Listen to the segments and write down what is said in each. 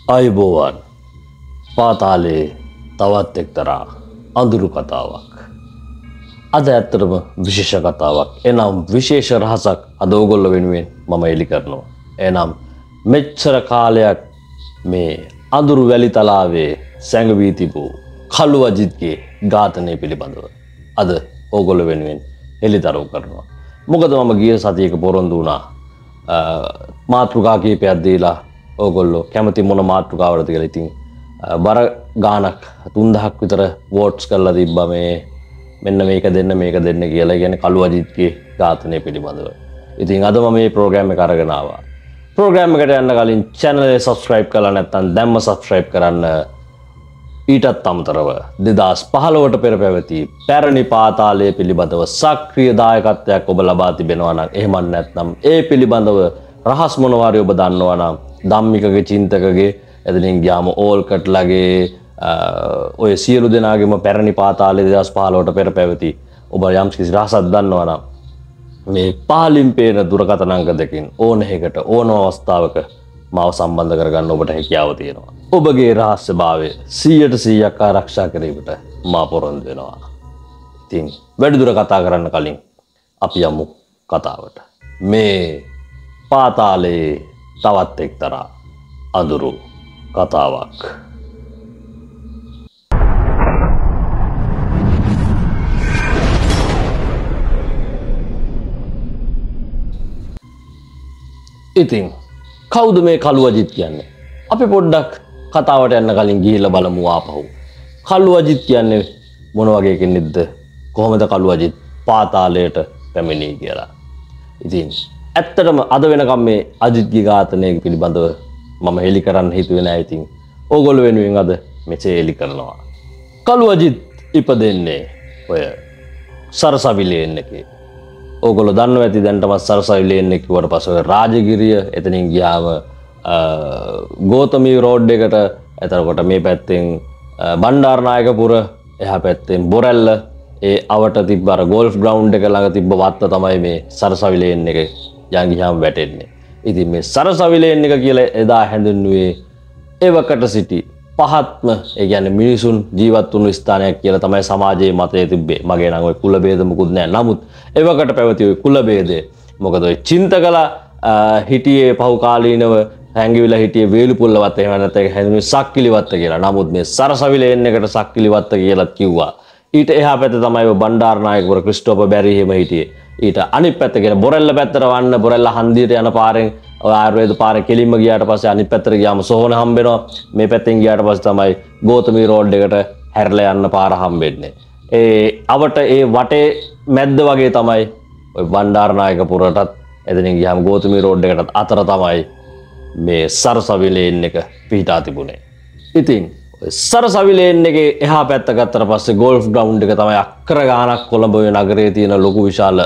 අයිබෝවන් පාතාලේ තවත් එක්තරා අඳුරු කතාවක්. අද ඇත්තටම විශේෂ කතාවක්. එනම් විශේෂ රහසක් අද ඕගොල්ලෝ වෙනුවෙන් මම එලි කරනවා. එනම් මෙච්චර කාලයක් මේ අඳුරු වැලි තලාවේ සැඟවී තිබූ කළු අජිත්ගේ ඝාතනය පිළිබඳව අද ඕගොල්ලෝ වෙනුවෙන් එලිදරව් කරනවා. මොකද මම ගිය සතියක පොරොන්දු වුණා මාතෘකා කීපයක් දීලා ඕගොල්ලෝ කැමති මොන මාතෘකාවටද කියලා. ඉතින් බර ගානක් 3000ක් විතර වෝට්ස් කරලා තිබ්බා මේ මෙන්න මේක දෙන්න කියලා. ඒ කියන්නේ කළු අජිත්ගේ ඝාතනය පිළිබඳව. ඉතින් අද මම මේ ප්‍රෝග්‍රෑම් එක අරගෙන ආවා. ප්‍රෝග්‍රෑම් එකට යන්න කලින් channel එක subscribe කරලා නැත්නම් දැම්ම subscribe කරන්න. ඊටත් අමතරව 2015ට පෙර පැවති පැරණි පාතාලය පිළිබඳව සක්‍රීය දායකත්වයක් ඔබ ලබා තිබෙනවා නම් එහෙම නැත්නම් ඒ පිළිබඳව රහස් මොනවාරි ඔබ දන්නවා නම් ධම්මිකගේ චින්තකගේ එතනින් ගියාම ඕල්කට්ලගේ ඔය සියලු දෙනාගේම පැරණි පාතාලය 2015ට පෙර පැවති ඔබ යම් කිසි රහසක් දන්නවා නම් මේ පහලින් පේන දුරකථන අංක දෙකකින් ඕන එකකට ඕනම අවස්ථාවක මාව සම්බන්ධ කරගන්න ඔබට හැකියාව තියෙනවා. ඔබගේ රහස්‍යභාවය 100% ආරක්ෂා කිරීමට මා පොරොන්දු වෙනවා. ඉතින් වැඩිදුර කතා කරන්න කලින් අපි යමු කතාවට. මේ පාතාලයේ තවත් එක්තරා අඳුරු කතාවක්. ඉතින් කවුද මේ කළු අජිත් කියන්නේ? අපි පොඩ්ඩක් කතාවට යන්න කලින් ගිහිල්ලා බලමු ආපහු. කළු අජිත් කියන්නේ මොන වගේ කෙනෙක්ද? කොහොමද කළු අජිත් පාතාලයට පැමිණී කියලා. ඉතින් ඇත්තටම අද වෙනකම් මේ අජිත්ගේ ඝාතනය පිළිබඳව මම හෙලි කරන්න හිතුවේ නෑ. ඉතින් ඕගොල්ලෝ වෙනුවෙන් අද මෙසේ හෙලි කරනවා. කළු අජිත් ඉපදෙන්නේ ඔය සරසවිලේන් එකේ. ඕගොල්ලෝ දන්නවා ඇති දැන්ටම සරසවිලේන් එක කිව්වට පස්සේ රාජගිරිය එතනින් ගියාම ගෝතමී රෝඩ් එකට එතකොට මේ පැත්තෙන් බණ්ඩාරනායකපුර එහා පැත්තෙන් බොරැල්ල ඒ අවට තිබ්බ අර ගෝල්ෆ් ග්‍රවුන්ඩ් එක ළඟ තිබ්බ වත්ත තමයි මේ සරසවිලේන් එක යන් ගියාම වැටෙන්නේ. ඉතින් මේ සරසවිලේන් එක කියලා එදා හැඳින්වුවේ එවකට සිටි පහත්ම ඒ කියන්නේ මිනිසුන් ජීවත් වුණු ස්ථානයක් කියලා තමයි සමාජයේ මතය තිබ්බේ. මගේ නම් ওই කුල ભેද මුකුත් නැහැ. නමුත් එවකට පැවති ওই කුල ભેදය මොකද ඔය චින්තකලා හිටියේ පහු කාලීනව හැංගිවිලා හිටියේ වේලුපුල්ලවත්ත එහෙම නැත්නම් ඒක හැඳින්වුවේ සක්කිලිවත්ත කියලා. නමුත් මේ සරසවිලේන් එකට සක්කිලිවත්ත කියලාත් කිව්වා. ඊට එහා පැත්තේ තමයි ඔය බණ්ඩාරනායකපුර ක්‍රිස්ටෝපර් බැරි එහෙම හිටියේ. ඊට අනිත් පැත්ත කියන බොරැල්ල පැත්තට වන්න බොරැල්ල හන්දියට යන පාරෙන් ඔය ආයුර්වේද පාරේ කෙලින්ම ගියාට පස්සේ අනිත් පැත්තට ගියාම සෝහන හම්බෙනවා. මේ පැත්තෙන් ගියාට පස්සේ තමයි ගෝතමී රෝඩ් එකට හැරිලා යන්න පාර හම්බෙන්නේ. ඒ අවට ඒ වටේ මැද්ද වගේ තමයි ඔය බණ්ඩාරනායකපුරටත් එතනින් ගියාම ගෝතමී රෝඩ් එකටත් අතර තමයි මේ සරසවිලේන් එක පිහිටා තිබුණේ. ඉතින් සරසවිලේන් එකේ එහා පැත්ත ගත්තට පස්සේ ගෝල්ෆ් ග්‍රවුන්ඩ් එක තමයි අක්කර ගානක් කොළඹ නගරයේ තියෙන ලොකු විශාල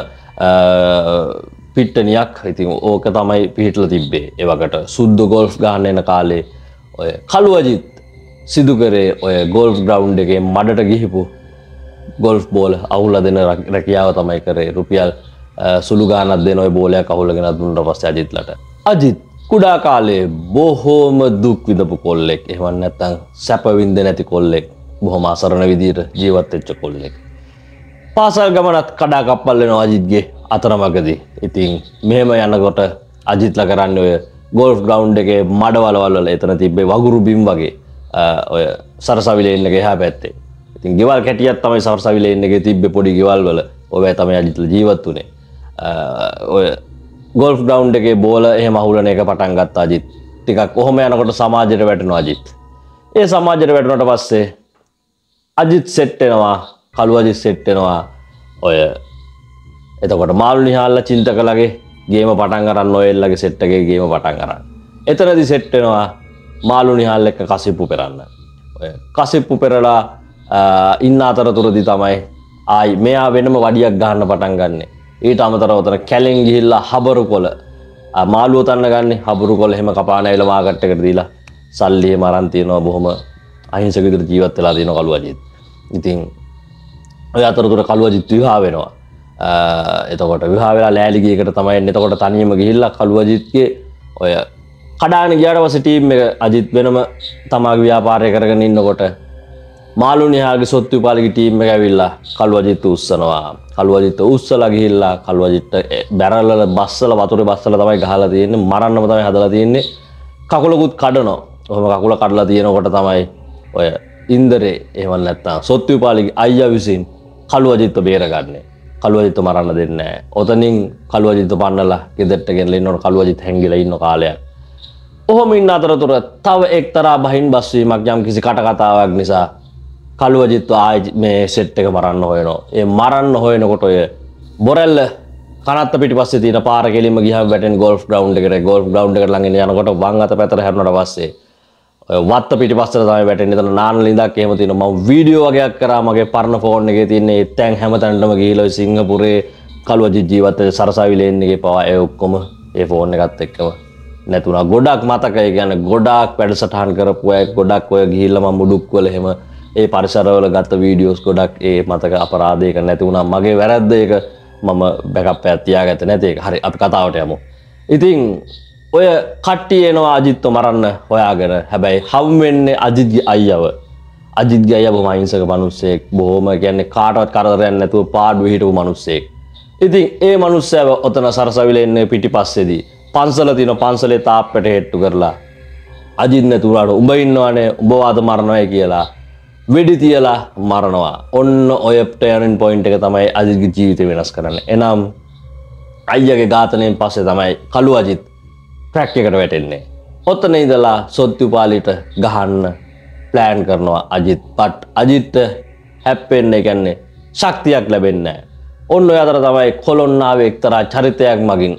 පිට්ටනියක්. ඉතින් ඕක තමයි පිහිටලා තිබ්බේ. ඒ වකට සුද්ධ ගෝල්ෆ් ගහන්න එන කාලේ ඔය කළු අජිත් සිදු කරේ ඔය ගෝල්ෆ් ග්‍රවුන්ඩ් එකේ මඩට ගිහිපු ගෝල්ෆ් බෝල අහුලා දෙන රැකියාව තමයි කරේ. රුපියල් සුළු ගානක් දෙන ඔය බෝලයක් අහුලගෙන දුන්නා පස්සේ අජිත්ලට. අජිත් කුඩා කාලේ බොහෝම දුක් විඳපු කොල්ලෙක්. එහෙම නැත්නම් සැප විඳින්නේ නැති කොල්ලෙක්. බොහොම අසරණ විදියට ජීවත් වෙච්ච කොල්ලෙක්. පාසල් ගමනත් කඩා කප්පල් වෙනවා අජිත්ගේ අතරමඟදී. ඉතින් මෙහෙම යනකොට අජිත්ලා කරන්නේ ඔය ගෝල්ෆ් ග්‍රවුන්ඩ් එකේ මඩවලවල් වල එතන තිබ්බේ වගුරු බිම් වගේ ඔය සරසවිලේන් එකේ එහා පැත්තේ. ඉතින් ගෙවල් කැටියක් තමයි සරසවිලේන් එකේ තිබ්බේ පොඩි ගෙවල් වල. ඔය තමයි අජිත්ලා ජීවත් වුනේ. ඔය ගෝල්ෆ් ග්‍රවුන්ඩ් එකේ බෝල එහෙම අහුලන එක පටන් ගත්ත අජිත්. ටිකක් කොහොම යනකොට සමාජයට වැටෙනවා අජිත්. ඒ සමාජයට වැටුණාට පස්සේ අජිත් සෙට් වෙනවා. කළු අජිත් සෙට් වෙනවා. ඔය එතකොට මාළු නිහාල්ලා චින්තකලගේ ගේම පටන් ගන්න නොයෙල්ලගේ සෙට් එකේ ගේම පටන් ගන්න. එතනදී සෙට් වෙනවා මාළු නිහාල් එක්ක කසිප්පු පෙරන්න. ඔය කසිප්පු පෙරලා ඉන්න අතරතුරදී තමයි ආයි මෙයා වෙනම වඩියක් ගන්න පටන් ගන්නෙ. ඊට අමතරව උතන කැලෙන් ගිහිල්ලා හබරු කොළ මාළුව තන්න ගන්නේ. හබරු කොළ එහෙම කපාන ඇවිල්ලා මාකට් එකට දීලා සල්ලි එහෙම අරන් තියනවා. බොහොම අහිංසක විදිහට ජීවත් වෙලා තියෙනවා කළු අජිත්. ඉතින් ඔය අතරතුර කළු අජිත් විවාහ වෙනවා. එතකොට විවාහ වෙලා ලෑලි ගියකට තමයි එන්නේ. එතකොට තනියම ගිහිල්ලා කළු අජිත්ගේ ඔය කඩාගෙන ගියාට පස්සේ ටීම් එක අජිත් වෙනම තමාගේ ව්‍යාපාරය කරගෙන ඉන්නකොට මාළු නිහාගේ සොත්තු විපාලිගේ ටීම් එක ඇවිල්ලා කළු අජිත් උස්සනවා. කළු අජිත් උස්සලා ගිහිල්ලා කළු අජිත් බැරල් වල බස්සලා වතුරේ බස්සලා තමයි ගහලා තියෙන්නේ. මරන්නම තමයි හදලා තියෙන්නේ. කකුලකුත් කඩනවා. ඔහොම කකුල කඩලා තියෙනකොට තමයි ඔය ඉන්දරේ එහෙම නැත්නම් සොත්තු විපාලිගේ අයියා විසින් කළු අජිත්ව බේරගන්නේ. කළු අජිත්ව මරන්න දෙන්නේ නැහැ. ඔතනින් කළු අජිත්ව පන්නලා ගෙදරට ගෙනලා ඉන්නකොට කළු අජිත් හැංගිලා ඉන්න කාලයක්. ඔහොම ඉන්න අතරතුර තව එක්තරා බහින් බස්වීමක් යම් කිසි කටකතාවක් නිසා කළු අජිත්ව ආයි මේ සෙට් එක මරන්න හොයනවා. ඒ මරන්න හොයනකොට ඔය බොරැල්ල කනත්ත පිටිපස්සේ තියෙන පාර කෙලින්ම ගියාම වැටෙන ගෝල්ෆ් ග්‍රවුන්ඩ් එකට ළඟින් යනකොට වම් අත පැතර හැරුණාට පස්සේ ඔය වත්ත පිටිපස්සට තමයි වැටෙන්නේ. එතන නාන ලිඳක් එහෙම තියෙනවා. මම වීඩියෝ වගේක් කරා මගේ පරණ ෆෝන් එකේ තියෙන ඒ තැන් හැමතැනටම ගිහිල්ලා ඔය සිංගප්පූරේ කළු අජිත් ජීවත් වෙන සරසවි ලේන් එකේ පවා ඒ ඔක්කොම ඒ ෆෝන් එකත් එක්කම නැතුණා. ගොඩක් මතකයි කියන්නේ ගොඩක් වැඩසටහන් කරපු අය ගොඩක් ඔය ගිහිල්ලා මම මුඩුක් වල එහෙම ඒ පරිසරවල ගත්ත වීඩියෝස් ගොඩක් ඒ මතක අපරාධයක නැති වුණා. මගේ වැරද්ද ඒක මම බෑකප් එකක් තියාගත්තේ නැති ඒක. හරි අපි කතාවට යමු. ඉතින් ඔය කට්ටිය එනවා අජිත්ව මරන්න හොයාගෙන. හැබැයි හම් වෙන්නේ අජිත්ගේ අයියව. අජිත්ගේ අයියා බොහොම අහිංසක මිනිස්සෙක්. බොහොම කියන්නේ කාටවත් කරදරයක් නැතුව පාඩුවේ හිටපු මිනිස්සෙක්. ඉතින් ඒ මිනිස්සයව ඔතන සරසවිලේ ඉන්නේ පිටිපස්සේදී පන්සල තියෙන පන්සලේ තාප්පෙට හෙට්ටු කරලා අජිත් නැතුණාට උඹ ඉන්නවනේ උඹ වාද මරනවායි කියලා වෙඩි තියලා මරනවා. ඔන්න ඔය ටර්නින් පොයින්ට් එක තමයි අජිත්ගේ ජීවිතය වෙනස් කරන්නේ. එනම් අයියාගේ ඝාතනයෙන් පස්සේ තමයි කළු අජිත් ට්‍රැක් එකට වැටෙන්නේ. ඔතන ඉඳලා සොත්තු පාලිට ගහන්න ප්ලෑන් කරනවා අජිත්. බට් අජිත් හැප්පෙන්නේ කියන්නේ ශක්තියක් ලැබෙන්නේ නැහැ. ඔන්න ඔය අතර තමයි කොලොන්නාවේ එක්තරා චරිතයක් මගින්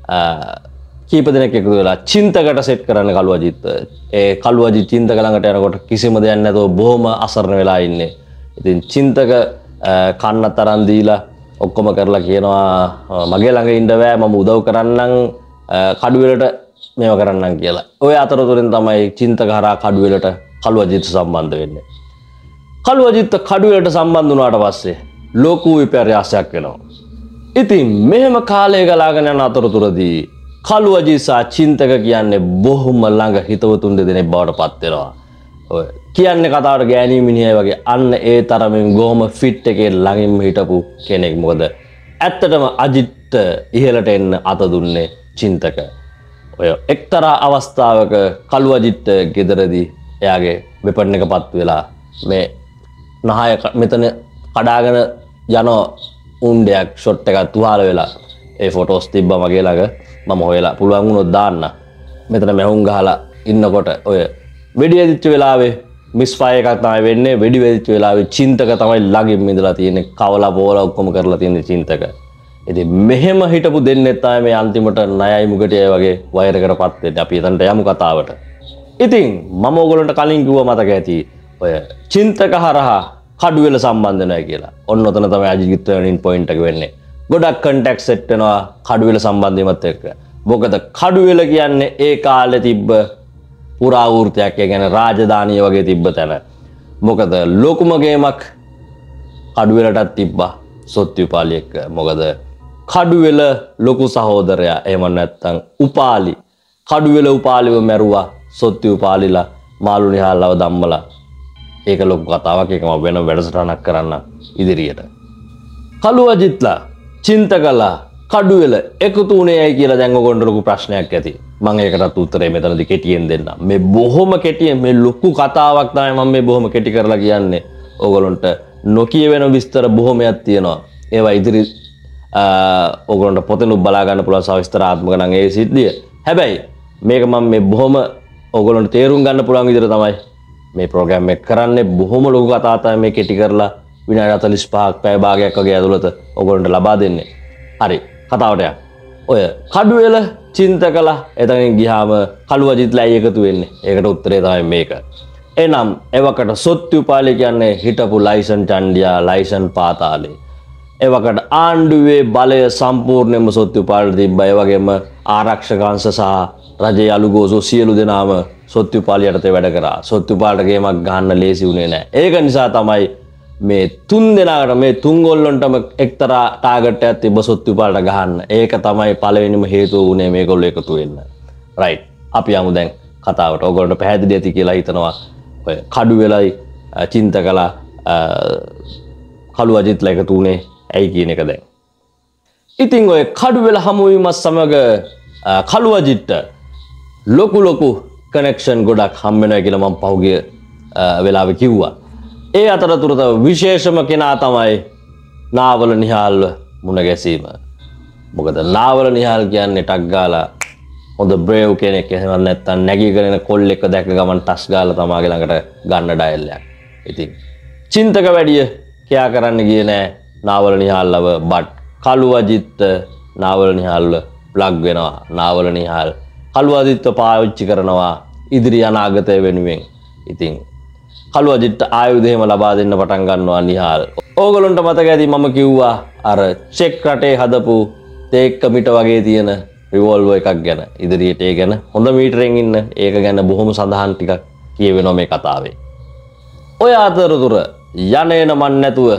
කීප දෙනෙක් එකතු වෙලා චින්තකට සෙට් කරන්න කළු අජිත්. ඒ කළු අජිත් චින්තක ළඟට යනකොට කිසිම දෙයක් නැතුව බොහොම අසරණ වෙලා ඉන්නේ. ඉතින් චින්තක කන්න තරම් දීලා ඔක්කොම කරලා කියනවා මගේ ළඟ ඉන්න බෑ මම උදව් කරන්නම් කඩුවෙලට මේව කරන්නම් කියලා. ඔය අතරතුරින් තමයි චින්තක හරහා කඩුවෙලට කළු අජිත් සම්බන්ධ වෙන්නේ. කළු අජිත් කඩුවෙලට සම්බන්ධ වුණාට පස්සේ ලෝකු විපර්යාසයක් වෙනවා. ඉතින් මෙහෙම කාලය ගලාගෙන යන අතරතුරදී කළු අජිත් සහ චින්තක කියන්නේ බොහොම ළඟ හිතවතුන් දෙදෙනෙක් බවට පත් වෙනවා. ඔය කියන්නේ කතාවට ගෑණී මිනිහයි වගේ අන්න ඒ තරමින් ගොම ෆිට් එකේ ළඟින්ම හිටපු කෙනෙක්. මොකද ඇත්තටම අජිත් ඉහළට එන්න අත දුන්නේ චින්තක. ඔය එක්තරා අවස්ථාවක කළු අජිත් ගෙදරදී එයාගේ වෙපන් එකපත් වෙලා මේ නහය මෙතන කඩාගෙන යන උණ්ඩයක් ෂොට් එකක් තුවාල වෙලා ඒ ෆොටෝස් තිබ්බා මගේ ළඟ. මම හොයලා පුළුවන් වුණොත් දාන්න. මෙතන මැහුම් ගහලා ඉන්නකොට ඔය වෙඩි වෙදිච්ච වෙලාවේ මිස් ෆයර් එකක් තමයි වෙන්නේ. වෙඩි වෙදිච්ච වෙලාවේ චින්තක තමයි ළඟින් ඉඳලා තියෙන්නේ. කවලා බෝලා ඔක්කොම කරලා තියෙන්නේ චින්තක. ඉතින් මෙහෙම හිටපු දෙන්නේ තමයි මේ අන්තිමට ණයයි මුගටියයි වගේ වෛර කරපත් වෙන්නේ. අපි එතනට යමු කතාවට. ඉතින් මම ඕගොල්ලන්ට කලින් කිව්වා මතක ඇති ඔය චින්තක හරහා කඩුවෙල සම්බන්ධ නැහැ කියලා. ඔන්න ඔතන තමයි අජිත් ටර්නින් පොයින්ට් එක වෙන්නේ. ගොඩක් කන්ටැක්ට් සෙට් වෙනවා කඩුවෙල සම්බන්ධීමත් එක්ක. මොකද කඩුවෙල කියන්නේ ඒ කාලේ තිබ්බ පුරාවෘත්තයක්. ඒ කියන්නේ රාජධානිය වගේ තිබ්බ තැන. මොකද ලොකුම ගේමක් කඩුවෙලටත් තිබ්බා සොත්තු විපාලි එක්ක. මොකද කඩුවෙල ලොකු සහෝදරයා එහෙම නැත්නම් උපාලි කඩුවෙල උපාලිව මැරුවා සොත්තු විපාලිලා මාළු නිහාල්ලව ධම්මලා. ඒක ලොකු කතාවක්. ඒක මම වෙන වැඩසටහනක් කරන්න ඉදිරියට. කළු අජිත්ලා චින්තකලා කඩුවෙල එකතු වුණේයි කියලා දැන් ඔයගොල්ලන්ට ලොකු ප්‍රශ්නයක් ඇති. මම ඒකටත් උත්තරේ මෙතනදී කෙටියෙන් දෙන්නම්. මේ බොහොම කෙටියෙන් මේ ලොකු කතාවක් තමයි මම මේ බොහොම කෙටි කරලා කියන්නේ. ඔයගොල්ලන්ට නොකිය වෙන විස්තර බොහොමයක් තියෙනවා. ඒවා ඉදිරි ඔයගොල්ලන්ට පොතෙනුත් බලා ගන්න පුළුවන් සවිස්තරාත්මක නම් ඒ සිද්ධිය. හැබැයි මේක මම මේ බොහොම ඔයගොල්ලන්ට තේරුම් ගන්න පුළුවන් විදිහට තමයි මේ ප්‍රෝග්‍රෑම් එක කරන්නේ. බොහොම ලොකු කතා තමයි මේ කෙටි කරලා විනාඩි 45ක් පැය භාගයක් වගේ ඇතුළත ඔයගොල්ලන්ට ලබා දෙන්නේ. හරි කතාවට යන්න. ඔය කඩුවෙල චින්තකලා එතනින් ගියාම කළු අජිත්ලා එකතු වෙන්නේ. ඒකට උත්තරේ තමයි මේක. එනම් එවකට සොත්තු විපාලි කියන්නේ හිටපු ලයිසන් චණ්ඩියා ලයිසන් පාතාලේ. එවකට ආණ්ඩුවේ බලය සම්පූර්ණයෙන්ම සොත්තු විපාලට තිබ්බා. ඒ වගේම ආරක්ෂක අංශ සහ රජයේ අලුගෝසෝ සියලු දෙනාම සොත්තු විපාලියට වැඩ කරා. සොත්තු විපාලට ගේමක් ගන්න ලේසි වුණේ නැහැ. ඒක නිසා තමයි මේ තුන් දෙනාට මේ තුන් ගොල්ලන්ටම එක්තරා ටාගට් එකක් තිබ්බ සොත්තු විපාලට ගහන්න. ඒක තමයි පළවෙනිම හේතුව වුණේ මේගොල්ලෝ එකතු වෙන්න. රයිට්. අපි යමු දැන් කතාවට. ඔයගොල්ලන්ට පැහැදිලි ඇති කියලා හිතනවා. ඔය කඩු වෙලයි චින්තකලා කළු අජිත්ලා එකතු වුණේ ඇයි කියන එක දැන්. ඉතින් ඔය කඩු වෙල හමුවීමත් සමග කළු අජිත්ට ලොකු කනෙක්ෂන් ගොඩක් හම් වෙනවා කියලා මම පහුගිය වෙලාවේ කිව්වා. ඒ අතරතුර විශේෂම කෙනා තමයි නාවල නිහාල්ව මුණ ගැසීම. මොකද නාවල නිහාල් කියන්නේ ටක් ගාලා හොඳ බ්‍රේව් කෙනෙක්. එහෙම නැත්නම් නැගීගෙන එන කොල්ලෙක්ව දැක්ක ගමන් ටස් ගාලා තමාගේ ළඟට ගන්න ඩයල් එකක්. ඉතින් චින්තක වැඩිය කියා කරන්න ගියේ නෑ නාවල නිහාල්ව. බට් කළු අජිත් නාවල නිහාල්ව ප්ලග් වෙනවා. නාවල නිහාල් කළු අජිත්ව පාවිච්චි කරනවා ඉදිරි අනාගතය වෙනුවෙන්. ඉතින් කළු අජිත්ට ආයුධ එහෙම ලබා දෙන්න පටන් ගන්නවා නිහාල්. ඕගොල්ලන්ට මතක ඇති මම කිව්වා අර චෙක් රටේ හදපු තේක්ක මිට වගේ තියෙන රිවෝල්වර් එකක් ගැන. ඉදිරියට ඒ ගැන හොඳ මීටරෙන් ඉන්න ඒක ගැන බොහොම සඳහන් ටිකක් කියවෙනවා මේ කතාවේ. ඔය අතරතුර යන්නේන මන් නැතුව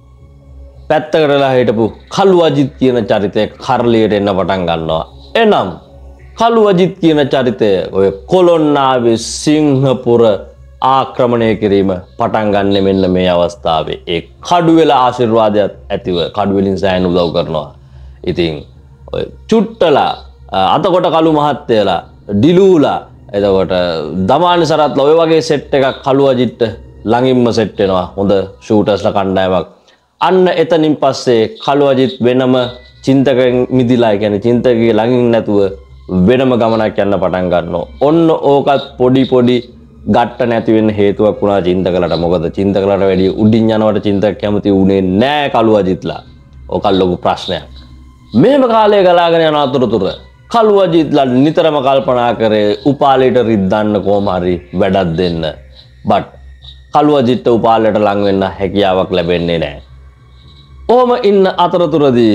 පැත්තකටලා හිටපු කළු අජිත් කියන චරිතය කරලියට එන්න පටන් ගන්නවා. එනම් කළු අජිත් කියන චරිතය ඔය කොළොන්නාවේ සිංහපුර ආක්‍රමණය කිරීම පටන් ගන්න මෙන්න මේ අවස්ථාවේ. ඒ කඩු වෙල ආශිර්වාදයක් ඇතිව කඩු වලින් සෑහෙන උදව් කරනවා. ඉතින් ඔය චුට්ටලා අතකොට කළු මහත්තයලා ඩිලූලා එතකොට දමානි සරත්ලා ඔය වගේ සෙට් එකක් කළු අජිත්ට ළඟින්ම සෙට් වෙනවා. හොඳ ෂූටර්ස්ලා කණ්ඩායමක්. අන්න එතනින් පස්සේ කළු අජිත් වෙනම චින්තකෙන් මිදිලා කියන්නේ චින්තකගේ ළඟින් නැතුව වෙනම ගමනක් යන්න පටන් ගන්නවා. ඔන්න ඕකත් පොඩි ගට්ට නැති වෙන්න හේතුවක් වුණා චින්තකලට. මොකද චින්තකලට වැඩි උඩින් යනවට චින්තක කැමති උනේ නෑ කළු අජිත්ලා. ඕක ලොකු ප්‍රශ්නයක්. මෙහෙම කාලය ගලාගෙන යන අතරතුර කළු අජිත්ලා නිතරම කල්පනා කරේ උපාලයට රිද්දන්න කොහොම හරි වැඩක් දෙන්න. බට් කළු අජිත්ට උපාලයට ලං වෙන්න හැකියාවක් ලැබෙන්නේ නෑ. ඔහොම ඉන්න අතරතුරදී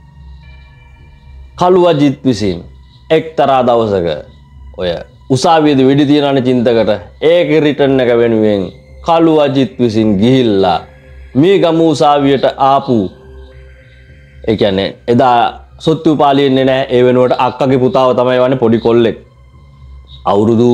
කළු අජිත් විසින් එක්තරා දවසක ඔය උසාවියේදී වෙඩි තියනනේ චින්තකට ඒකේ රිටර්න් එක වෙනුවෙන් කළු අජිත් විසින් ගිහිල්ලා මේ ගම උසාවියට ආපු ඒ කියන්නේ එදා සොත්තු පාලියෙන්නේ නැහැ. ඒ වෙනුවට අක්කගේ පුතාව තමයි වන්නේ පොඩි කොල්ලෙක්. අවුරුදු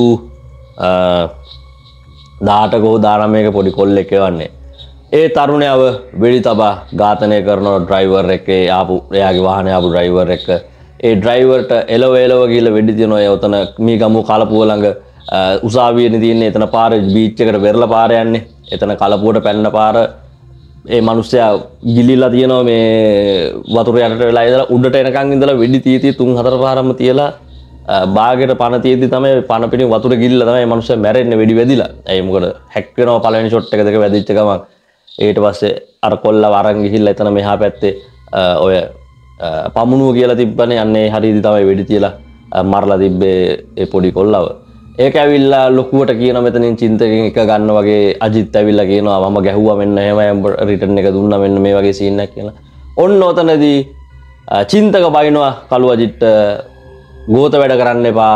18ක හෝ 19ක පොඩි කොල්ලෙක් එවන්නේ. ඒ තරුණයව වෙඩි තබා ඝාතනය කරන ඩ්‍රයිවර් එක්ක එයාගේ වාහනේ ආපු ඩ්‍රයිවර් එක්ක ඒ ඩ්‍රයිවර්ට එලව ගිහලා වෙඩි තියනවා. ඒ උතන මේ ගමු කලපුව ළඟ උසාවියනේ තියෙන්නේ. එතන පාරේ බීච් එකට වෙරළ පාර යන්නේ. එතන කලපුවට පැන්න පාර ඒ මිනිස්සයා ගිලිලා තියෙනවා මේ වතුර යටට වෙලා ඉඳලා උඩට එනකන් ඉඳලා වෙඩි තීති 3-4 පාරම තියලා බාගෙට පණ තියෙද්දි තමයි පණ පිටින් වතුර ගිලිලා තමයි මිනිස්සයා මැරෙන්නේ වෙඩි වැදිලා. ඒ මොකද හැක් වෙනවා පළවෙනි ෂොට් එක දෙක වැදිච්ච ගමන්. ඊට පස්සේ අර කොල්ලව අරන් ගිහිල්ලා එතන මෙහා පැත්තේ ඔය පමුණුව කියලා තිබ්බනේ. අන්නේ හරියදි තමයි වෙඩි තියලා මරලා තිබ්බේ ඒ පොඩි කොල්ලව. ඒක ඇවිල්ලා ලොකුවට කියන මෙතනින් චින්තකෙන් එක ගන්න වගේ අජිත් ඇවිල්ලා කියනවා මම ගැහුවා මෙන්න එහෙමයි රිටර්න් එක දුන්නා මෙන්න මේ වගේ සීන් එකක් කියලා. ඔන්න ඔතනදී චින්තක බයිනවා කළු අජිත්ට ගෝත වැඩ කරන්න එපා.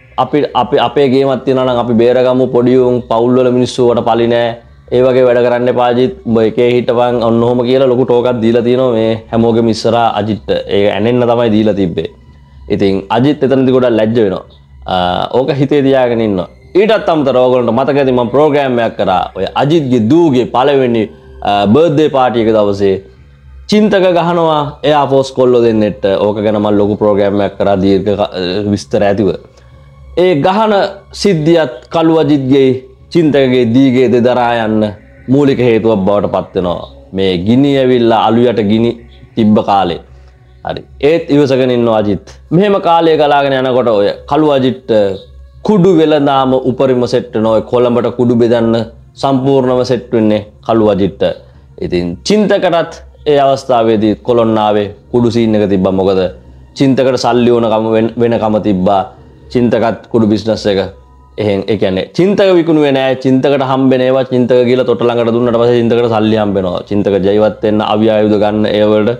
අපේ ගේමක් තියනවා නම් අපි බේරගමු. පොඩි උන් පවුල් වල මිනිස්සු වට පලි නෑ. ඒ වගේ වැඩ කරන්න එපා අජිත්. උඹ එකේ හිටපන් ඔන්න ඔහොම කියලා ලොකු ටෝකක් දීලා තියෙනවා මේ හැමෝගෙම ඉස්සරහා අජිත්ට. ඒක ඇනෙන්න තමයි දීලා තිබ්බේ. ඉතින් අජිත් එතනදී ගොඩක් ලැජ්ජ වෙනවා. ඕක හිතේ තියාගෙන ඉන්නවා. ඊටත් අමතරව ඕගොල්ලන්ට මතක ඇති මම ප්‍රෝග්‍රෑම් එකක් කරා. ඔය අජිත්ගේ දූගේ පළවෙනි බර්ත්ඩේ පාටි එක දවසේ චින්තක ගහනවා එයා ෆෝස් කොල්ලෝ දෙන්නෙට. ඕක ගැන මම ලොකු ප්‍රෝග්‍රෑම් එකක් කරා දීර්ඝ විස්තර ඇතිව. ඒ ගහන සිද්ධියත් කළු අජිත්ගේ චින්තකගේ දීගේ දෙදරා යන්න මූලික හේතුවක් බවට පත් වෙනවා. මේ ගිනි ඇවිල්ලා අලු යට ගිනි තිබ්බ කාලේ. හරි. ඒත් ඉවසගෙන ඉන්නවා අජිත්. මෙහෙම කාලය ගලාගෙන යනකොට ඔය කළු අජිත් කුඩු වෙලඳාම උපරිම සෙට් වෙනවා. ඔය කොළඹට කුඩු බෙදන්න සම්පූර්ණව සෙට් වෙන්නේ කළු අජිත්. ඉතින් චින්තකටත් ඒ අවස්ථාවේදී කොළොන්නාවේ කුඩු සීන් එක තිබ්බා. මොකද චින්තකට සල්ලි ඕනකම වෙනකම තිබ්බා. චින්තකත් කුඩු බිස්නස් එක එහෙන් ඒ කියන්නේ චින්තක විකුණුවේ නෑ. චින්තකට හම්බෙන ඒවා චින්තක ගිහලා තොට ළඟට දුන්නට පස්සේ චින්තකට සල්ලි හම්බෙනවා. චින්තක ජීවත් වෙන්න අවි ආයුධ ගන්න ඒ වලට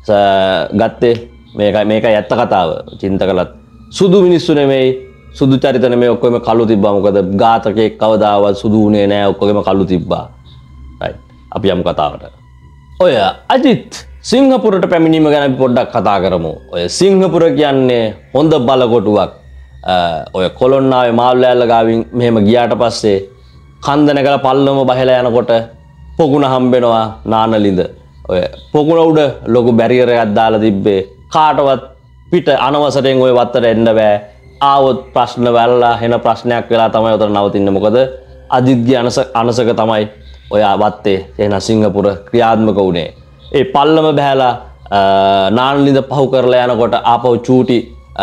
ගත්තේ මේකයි ඇත්ත කතාව. චින්තකලත් සුදු මිනිස්සු නෙමෙයි, සුදු චරිත නෙමෙයි, ඔක්කොම කළු තිබ්බා. මොකද ඝාතකයෙක් කවදාවත් සුදු උනේ නෑ, ඔක්කොගෙම කළු තිබ්බා. රයිට්. අපි යමු කතාවට. ඔය අජිත් සිංහපුරට පැමිණීම ගැන අපි පොඩ්ඩක් කතා කරමු. ඔය සිංහපුර කියන්නේ හොඳ බලකොටුවක්. ඔය කොළොන්නාවේ මාළුලෑල්ල ගාවින් මෙහෙම ගියාට පස්සේ කන්ද නැගලා පල්ලම බහලා යනකොට පොකුණ හම්බෙනවා නානලින්ද. ඔය පොකුණ උඩ ලොකු බැරියර් එකක් දාලා තිබ්බේ. කාටවත් පිට අනවසරයෙන් ওই වත්තට එන්න බෑ. ආවොත් ප්‍රශ්න වැළලා එන ප්‍රශ්නයක් වෙලා තමයි උතන නවතින්නේ. මොකද අජිත්ගේ අනසක තමයි ඔය වත්තේ එන සිංගපුර ක්‍රියාත්මක වුණේ. ඒ පල්ලම බහැලා නානලින්ද පහු කරලා යනකොට ආපහු චූටි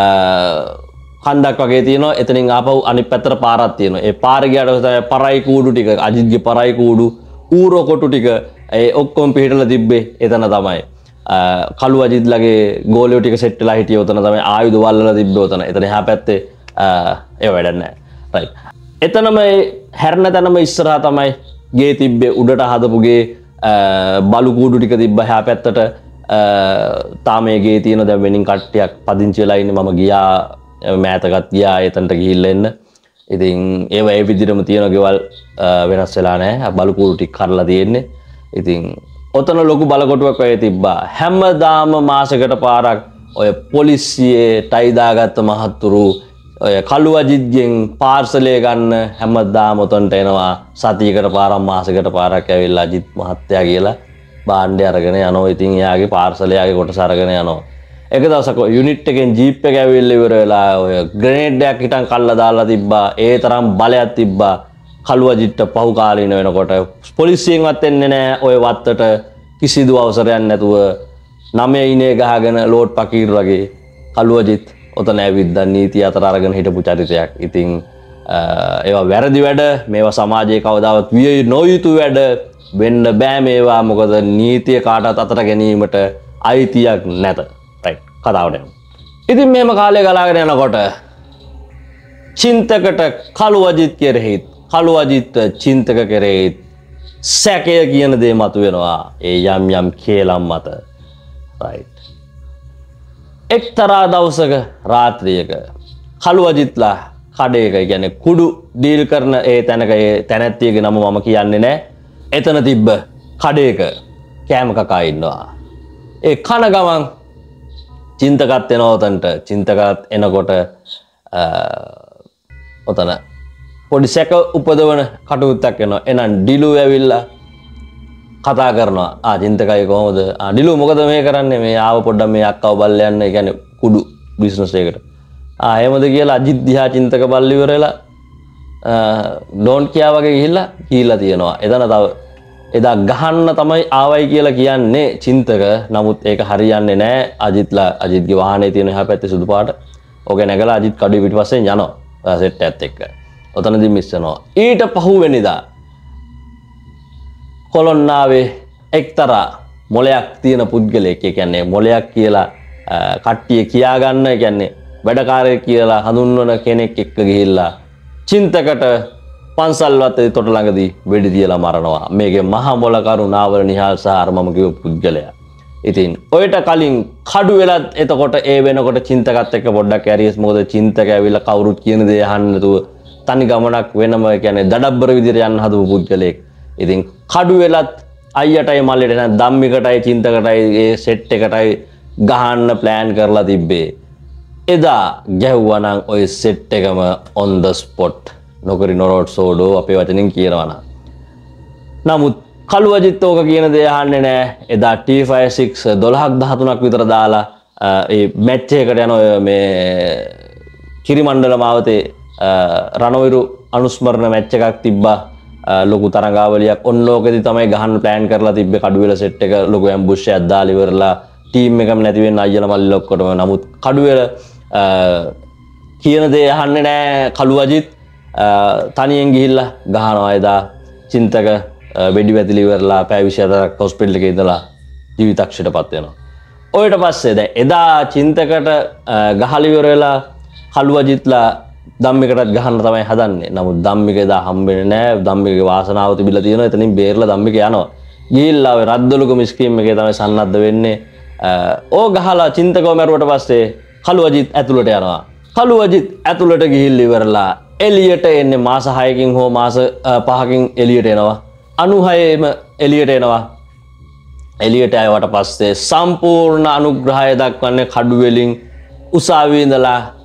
කන්දක් වගේ තියෙනවා. එතනින් ආපහු අනිත් පැත්තට පාරක් තියෙනවා. ඒ පාර ගියාට තමයි පරයි කූඩු ටික අජිත්ගේ පරයි කූඩු ඌරෝ කොටු ටික ඒ ඔක්කොම පිටලා තිබ්බේ එතන තමයි. කළු අජිත්ලගේ ගෝලියෝ ටික සෙට් වෙලා හිටියේ උතන තමයි. ආයුධ වල්ලලා තිබ්බේ උතන. එතන එහා පැත්තේ ඒ වැඩක් නැහැ. රයිට්. එතනම හැරෙන තැනම ඉස්සරහා තමයි ගේ තිබ්බේ. උඩට හදපු ගේ බලු කූඩු ටික තිබ්බා එහා පැත්තට. තාම මේ ගේ තියෙන දැන් වෙනින් කට්ටියක් පදිංචි වෙලා ඉන්නේ. මම ගියා මෑතකත් ගියා එතනට ගිහිල්ලා එන්න. ඉතින් ඒව ඒ විදිහටම තියෙන ගෙවල් වෙනස් වෙලා නැහැ. බලු කූඩු ටික කරලා තියෙන්නේ. ඉතින් ඔතන ලොකු බලකොටුවක් වගේ තිබ්බා. හැමදාම මාසෙකට පාරක් ඔය පොලිසියේ ටයි දාගත්ත මහත්තුරු ඔය කළු අජිත්ගෙන් පාර්සලය ගන්න හැමදාම ඔතනට එනවා. සතියකට පාරක් මාසෙකට පාරක් ඇවිල්ලා අජිත් මහත්තයා කියලා බාණ්ඩය අරගෙන යනවා. ඉතින් එයාගේ පාර්සලය යාගේ කොටස අරගෙන යනවා. එක දවසක යුනිට් එකෙන් ජීප් එක ඇවිල්ලා ඉවර වෙලා ඔය ග්‍රනේඩ් එකක් හිටන් කල්ලා දාලා තිබ්බා. ඒ තරම් බලයක් තිබ්බා. කළු අජිත්ට පහු කාලීන වෙනකොට පොලිසියෙන්වත් එන්නේ නැහැ ඔය වත්තට කිසිදු අවසරයක් නැතුව 9 ඉනේ ගහගෙන ලෝඩ් පකීර් වගේ කළු අජිත් ඔතන ඇවිද්දා නීතිය අතර අරගෙන හිටපු චරිතයක්. ඉතින් ඒවා වැරදි වැඩ. මේවා සමාජයේ කවදාවත් විය නොයුතු වැඩ වෙන්න බෑ මේවා. මොකද නීතිය කාටවත් අතට ගැනීමට අයිතියක් නැත. රයිට්. කතාවට යමු. ඉතින් මෙහෙම කාලය ගලාගෙන යනකොට චින්තකට කළු අජිත් කෙරෙහි කළු අජිත් චින්තක කෙරෙහි සැකය කියන දේ මතුවෙනවා. ඒ යම් යම් කේලම් මත. රයිට්. එක්තරා දවසක රාත්‍රියක කළු අජිත්ලා කඩේක කියන්නේ කුඩු ඩීල් කරන ඒ තැනක ඒ තැනැත්තියගේ නම මම කියන්නේ නැහැ. එතන තිබ්බ කඩේක කෑම කකා ඉන්නවා. ඒ කන ගමන් චින්තකත් එනවා උතන්ට. චින්තකත් එනකොට ඔතන පොඩි සැක උපදවන කටයුත්තක් වෙනවා. එහෙනම් ඩිලු ඇවිල්ලා කතා කරනවා. චින්තකයි කොහොමද? ඩිලු මොකද මේ කරන්නේ? මේ ආව පොඩ්ඩක් මේ අක්කව බල්ල යන්න. ඒ කියන්නේ කුඩු බිස්නස් එකකට. එහෙමද කියලා අජිත් දිහා චින්තක බල්ල ඉවරලා ඩෝන්ට් කියා වගේ ගිහිල්ලා තියෙනවා. එතන තව එදා ගහන්න තමයි ආවයි කියලා කියන්නේ චින්තක. නමුත් ඒක හරියන්නේ නැහැ. අජිත්ගේ වාහනේ තියෙන එහා පැත්තේ සුදු පාට. ඕක නැගලා අජිත් කඩුවේ පිටිපස්සෙන් යනවා. සෙට් එකත් එක්ක. ඔතනදී මිස් වෙනවා. ඊට පහුවෙනිදා කොළොන්නාවේ එක්තරා මොලයක් තියෙන පුද්ගලයෙක්. ඒ කියන්නේ මොලයක් කියලා කට්ටිය කියා ගන්න. ඒ කියන්නේ වැඩකාරයෙක් කියලා හඳුන්වන කෙනෙක් එක්ක ගිහිල්ලා චින්තකට පන්සල් වත්තේ තොට ළඟදී වෙඩි තියලා මරනවා. මේකේ මහා මොලකරු නාවල නිහාල් සහ අර මම කිව්ව පුද්ගලයා. ඉතින් ඔයට කලින් කඩු වෙලත් එතකොට ඒ වෙනකොට චින්තකත් එක්ක පොඩ්ඩක් ඇරියස්. මොකද චින්තක ඇවිල්ලා කවුරුත් කියන දේ අහන්න නැතුව තනි ගමනක් වෙනම කියන්නේ දඩබ්බර විදිහට යන්න හදපු පුද්ගලයෙක්. ඉතින් කඩු වෙලත් අයියටයි මල්ලේට නැත්නම් ධම්මිකටයි චින්තකටයි ඒ සෙට් එකටයි ගහන්න ප්ලෑන් කරලා තිබ්බේ. එදා ගැහුවා නම් ওই සෙට් එකම on the spot. නොකරි නොරොට් සෝඩෝ අපේ වචනින් කියනවා නම්. නමුත් කළු අජිත් ඕක කියන දේ අහන්නේ නැහැ. එදා T56 12ක් 13ක් විතර දාලා ඒ මැච් එකකට යන ඔය මේ කිරිමණ්ඩල මාවතේ රණවිරු අනුස්මරණ මැච් එකක් තිබ්බා. ලොකු තරඟාවලියක්. ඔන්න ඕකෙදි තමයි ගහන්න ප්ලෑන් කරලා තිබ්බේ. කඩුවෙල සෙට් එක ලොකු ඇම්බුෂ් එකක් දාලා ඉවරලා ටීම් එකම නැති වෙන්න අයියලා මල්ලි ඔක්කොටම. නමුත් කඩුවෙල කියන දේ අහන්නේ නැහැ කළු අජිත්. තනියෙන් ගිහිල්ලා ගහනවා. එදා චින්තක වෙඩි වැදිලි ඉවරලා පැය 24ක් හොස්පිටල් එකේ ඉඳලා ජීවිතක්ෂයටපත් වෙනවා. ඔයට පස්සේ දැන් එදා චින්තකට ගහලා ඉවර වෙලා කළු අජිත්ලා ධම්මිකටත් ගහන්න තමයි හදන්නේ. නමුත් ධම්මික එදා හම්බෙන්නේ නැහැ. ධම්මිකගේ වාසනාව තිබිලා තියෙනවා. එතනින් බේරලා ධම්මික යනවා. ගිහිල්ලා ඔය රද්දලුකම ස්කීම් එකේ තමයි සන්නද්ධ වෙන්නේ. ඕ ගහලා චින්තකව මැරුවට පස්සේ කළු අජිත් ඇතුළට යනවා. කළු අජිත් ඇතුළට ගිහිල්ලා ඉවරලා එළියට එන්නේ මාස 6කින් හෝ මාස 5කින් එළියට එනවා. 96ෙම එළියට එනවා. එළියට ආවට පස්සේ සම්පූර්ණ අනුග්‍රහය දක්වන්නේ කඩුවෙලින් උසාවියේ ඉඳලා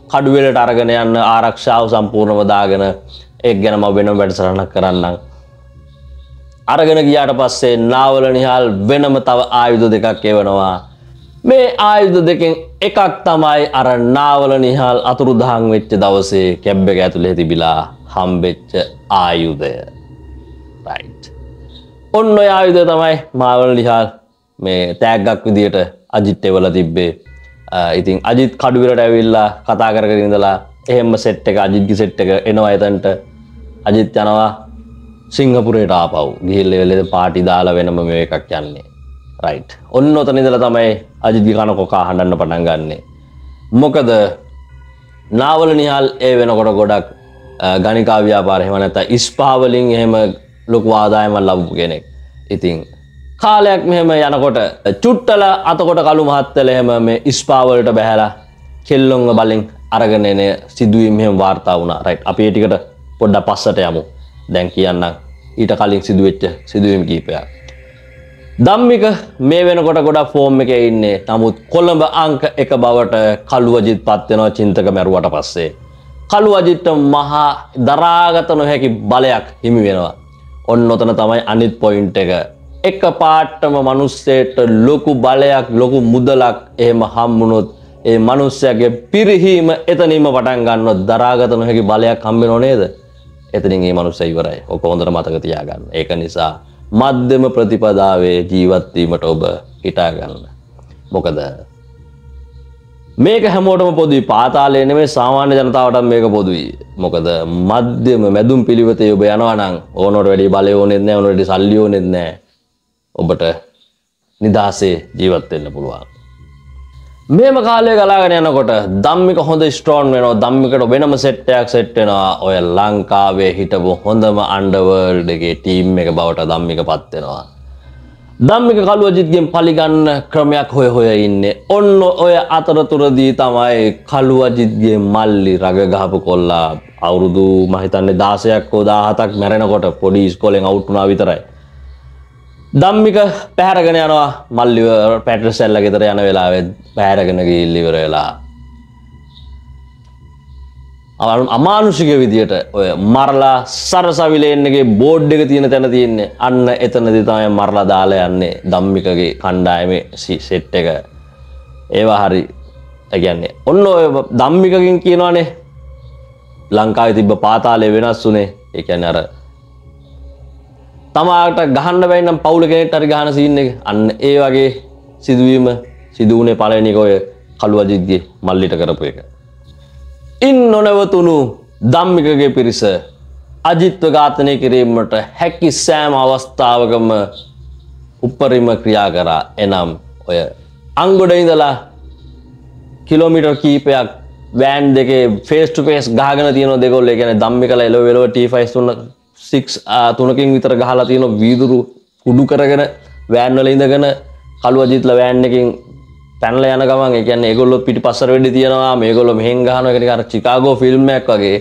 කඩුවෙලට අරගෙන යන්න ආරක්ෂාව සම්පූර්ණව දාගෙන ඒක ගැන මම වෙනම වැඩසටහනක් කරන්නම්. අරගෙන ගියාට පස්සේ නාවල නිහාල් වෙනම තව ආයුධ දෙකක් එවනවා. මේ ආයුධ දෙකෙන් එකක් තමයි අර නාවල නිහාල් අතුරුදහන් වෙච්ච දවසේ කැබ් එක ඇතුලේ තිබිලා හම්බෙච්ච ආයුධය. right. ඔන්න ඔය ආයුධය තමයි නාවල නිහාල් මේ තෑග්ගක් විදියට අජිත් එවලා තිබ්බේ. ඉතින් අජිත් කඩුවෙලට ඇවිල්ලා කතා කරගෙන ඉඳලා එහෙම සෙට් එක අජිත්ගේ සෙට් එක එනවා එතනට. අජිත් යනවා සිංගප්පූරේට ආපහු ගිහිල්ලා එවෙලේ පාටි දාලා වෙනම මේ එකක් යන්නේ. right. ඔන්න ඔතන ඉඳලා තමයි අජිත්ගේ කන කොකා හඬන්න පටන් ගන්නෙ. මොකද නාවල නිහාල් ඒ වෙනකොට ගොඩක් ගණිකා ව්‍යාපාර එහෙම නැත්නම් ඉස්පා වලින් එහෙම ලොකු ආදායමක් ලබපු කෙනෙක්. ඉතින් කාලයක් මෙහෙම යනකොට චුට්ටල අතකොට කළු මහත්තයල එහෙම මේ ඉස්පා වලට බහැලා කෙල්ලොන්ව බලෙන් අරගෙන එන සිදුවීම් මෙහෙම වාර්තා වුණා. right. අපි ඒ ටිකට පොඩ්ඩක් පස්සට යමු. දැන් කියන්නම් ඊට කලින් සිදුවෙච්ච සිදුවීම් කිහිපයක්. ධම්මික මේ වෙනකොට ගොඩක් ෆෝම් එකේ ඉන්නේ. නමුත් කොළඹ අංක 1 බවට කළු අජිත් පත් වෙනවා චින්තක මැරුවට පස්සේ. කළු අජිත්ට මහා දරාගත නොහැකි බලයක් හිමි වෙනවා. ඔන්න ඔතන තමයි අනිත් පොයින්ට් එක. එක පාටම මිනිස්සෙට ලොකු බලයක් ලොකු මුදලක් එහෙම හම්බුනොත් ඒ මිනිස්සයාගේ පිරිහීම එතනින්ම පටන් ගන්නොත් දරාගත නොහැකි බලයක් හම්බෙනව නේද? එතනින් මේ මිනිස්සයා ඉවරයි. ඔක හොඳට මතක තියාගන්න. ඒක නිසා මධ්‍යම ප්‍රතිපදාවේ ජීවත් වීමට ඔබ හිතා ගන්න. මොකද මේක හැමෝටම පොදුයි. පාතාලේ නෙමෙයි සාමාන්‍ය ජනතාවටත් මේක පොදුයි. මොකද මධ්‍යම මැදුම් පිළිවෙතේ ඔබ යනවා නම් ඕනකට වැඩි බලය ඕනෙත් නැහැ, ඕනකට වැඩි සල්ලි ඕනෙත් නැහැ. ඔබට නිදාසේ ජීවත් වෙන්න පුළුවන්. මේම කාලය ගලාගෙන යනකොට ධම්මික හොඳ ස්ට්‍රෝන් වෙනවා. ධම්මිකට වෙනම සෙට් එකක් සෙට් වෙනවා. ඔය ලංකාවේ හිටපු හොඳම අන්ඩර්වර්ල්ඩ් එකේ ටීම් එක බවට ධම්මිකපත් වෙනවා. ධම්මික කළු අජිත්ගෙන් පරිගන්න ක්‍රමයක් හොය ඉන්නේ. ඔන්න ඔය අතරතුරදී තමයි කළු අජිත්ගේ මල්ලි රග ගහපු කොල්ලා අවුරුදු මම හිතන්නේ 16ක් හෝ 17ක් මැරෙනකොට පොඩි ඉස්කෝලෙන් අවුට් වුණා විතරයි. ධම්මික පැහැරගෙන යනවා මල්ලි පැට්‍රසෙල්ලා ගෙදර යන වෙලාවේ පැහැරගෙන ගිහිල්ලා ඉවර වෙලා අමානුෂික විදියට ඔය මරලා සරසවිලේන් එකේ බෝඩ් එක තියෙන තැන තියෙන්නේ. අන්න එතනදී තමයි මරලා දාලා යන්නේ ධම්මිකගේ කණ්ඩායමේ සෙට් එක. ඒවා හරි. ඒ කියන්නේ ඔන්න ඔය ධම්මිකගෙන් කියනවානේ ලංකාවේ තිබ්බ පාතාලේ වෙනස් උනේ. ඒ කියන්නේ අර තමාට ගහන්න බැරි නම් පවුල කෙනෙක්ට හරි ගහන සීන් එක. අන්න ඒ වගේ සිදුවීම සිදු වුණේ පළවෙනි එක ඔය කළු අජිත්ගේ මල්ලිට කරපු එක. ඉන් නොනවතුණු ධම්මිකගේ පිරිස අජිත්ව ඝාතනය කිරීමට හැකි සෑම අවස්ථාවකම උපරිම ක්‍රියා කරා. එනම් ඔය අංගොඩ ඉඳලා කිලෝමීටර් කීපයක් වෑන් දෙකේ ෆේස් ටු ෆේස් ගහගෙන තියෙන දෙකොල්ලෝ. ඒ කියන්නේ ධම්මිකලා එලව T5 තුනකින් විතර ගහලා තියෙන වීදුරු කුඩු කරගෙන වෑන් වල ඉඳගෙන කළු අජිත්ලා වෑන් එකකින් පැනලා යන ගමන් ඒ කියන්නේ ඒගොල්ලෝ පිටිපස්සට වෙඩි තියනවා, මේගොල්ලෝ මෙහෙන් ගහනවා. ඒක නිකන් අර චිකාගෝ ෆිල්ම් එකක් වගේ.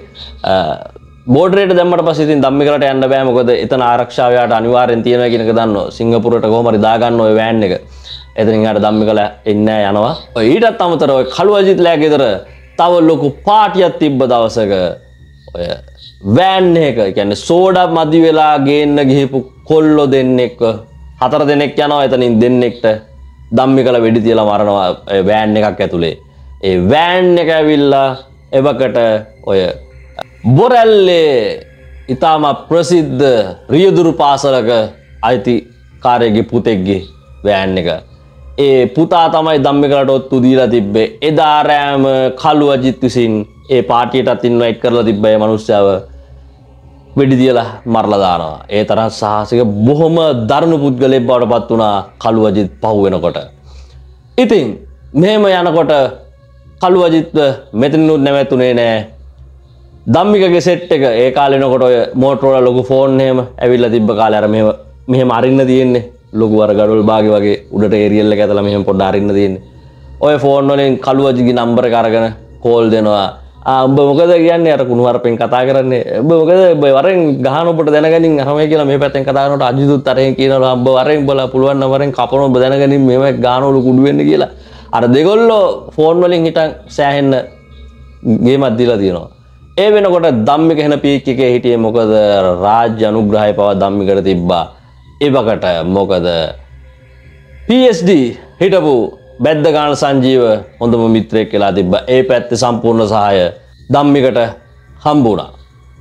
බෝඩරේට දැම්මට පස්සේ ඉතින් ධම්මිකලට යන්න බෑ. මොකද එතන ආරක්ෂාව යාට අනිවාර්යෙන් තියෙනවා කියන එක දන්නවා. සිංගප්පූරට කොහොම හරි දාගන්න ඔය වෑන් එක. එතනින් යාට ධම්මිකල එන්නේ යනවා. ඔය ඊටත් අමතරව ඔය කළු අජිත්ලා ගෙදර තව ලොකු පාටියක් තිබ්බ දවසක ඔය වෑන් එක කියන්නේ සෝඩා මදි වෙලා ගේන්න ගිහපු කොල්ලෝ දෙන්නෙක් 4 දෙනෙක් යනවා. එතනින් දෙන්නෙක්ට ධම්මිකලා වෙඩි තියලා මරනවා වෑන් එකක් ඇතුලේ. ඒ වෑන් එක ඇවිල්ලා එවකට ඔය බොරැල්ලේ ඊටම ප්‍රසිද්ධ රියදුරු පාසලක අයිතිකාරයෙක්ගේ පුතෙක්ගේ වෑන් එක. ඒ පුතා තමයි ධම්මිකලට ඔත්තු දීලා තිබ්බේ. එදා රෑම කළු අජිත් විසින් ඒ පාටියටත් ඉන්වයිට් කරලා තිබ්බ ඒ මිනිස්සයව වෙඩි තියලා මරලා දානවා. ඒ තරම් සාහසික බොහොම දරුණු පුද්ගලයෙක් බවට පත් වුණා කළු අජිත් පහු වෙනකොට. ඉතින් මෙහෙම යනකොට කළු අජිත් මෙතනිනුත් නැවතුනේ නෑ. ධම්මිකගේ සෙට් එක ඒ කාලේ එනකොට ඔය මෝටරෝලා ලොකු ෆෝන් එහෙම ඇවිල්ලා තිබ්බ කාලේ අර මෙහෙම අරින්න තියෙන්නේ. ලොකු අර ගඩොල් බාගේ වගේ උඩට ඒරියල් එක ඇතලා මෙහෙම පොඩ්ඩ අරින්න තියෙන්නේ. ඔය ෆෝන් වලින් කළු අජිත්ගේ නම්බර එක අරගෙන කෝල් දෙනවා. උඹ මොකද කියන්නේ අර කුණු වරපෙන් කතා කරන්නේ? උඹ මොකද වරෙන් ගහන ඔබට දැනගනින් අරමයි කියලා මේ පැත්තෙන් කතා කරනකොට අජිතුත් අරෙන් කියනවා උඹ වරෙන් බලා පුළුවන් නම් වරෙන් කපන ඔබ දැනගනින් මේව ගානවලු කුඩු වෙන්න කියලා. අර දෙගොල්ලෝ ෆෝන් වලින් හිටන් සෑහෙන්න ගේමක් දීලා තියෙනවා. ඒ වෙනකොට ධම්මික එන පීක් එකේ හිටියේ මොකද රාජ්‍ය අනුග්‍රහය පවා ධම්මිකට තිබ්බා. ඒවකට මොකද PSD හිටපු බැද්ද ගාන සංජීව හොඳම මිත්‍රයෙක් කියලා තිබ්බා. ඒ පැත්තේ සම්පූර්ණ සහාය ධම්මිකට හම්බුණා.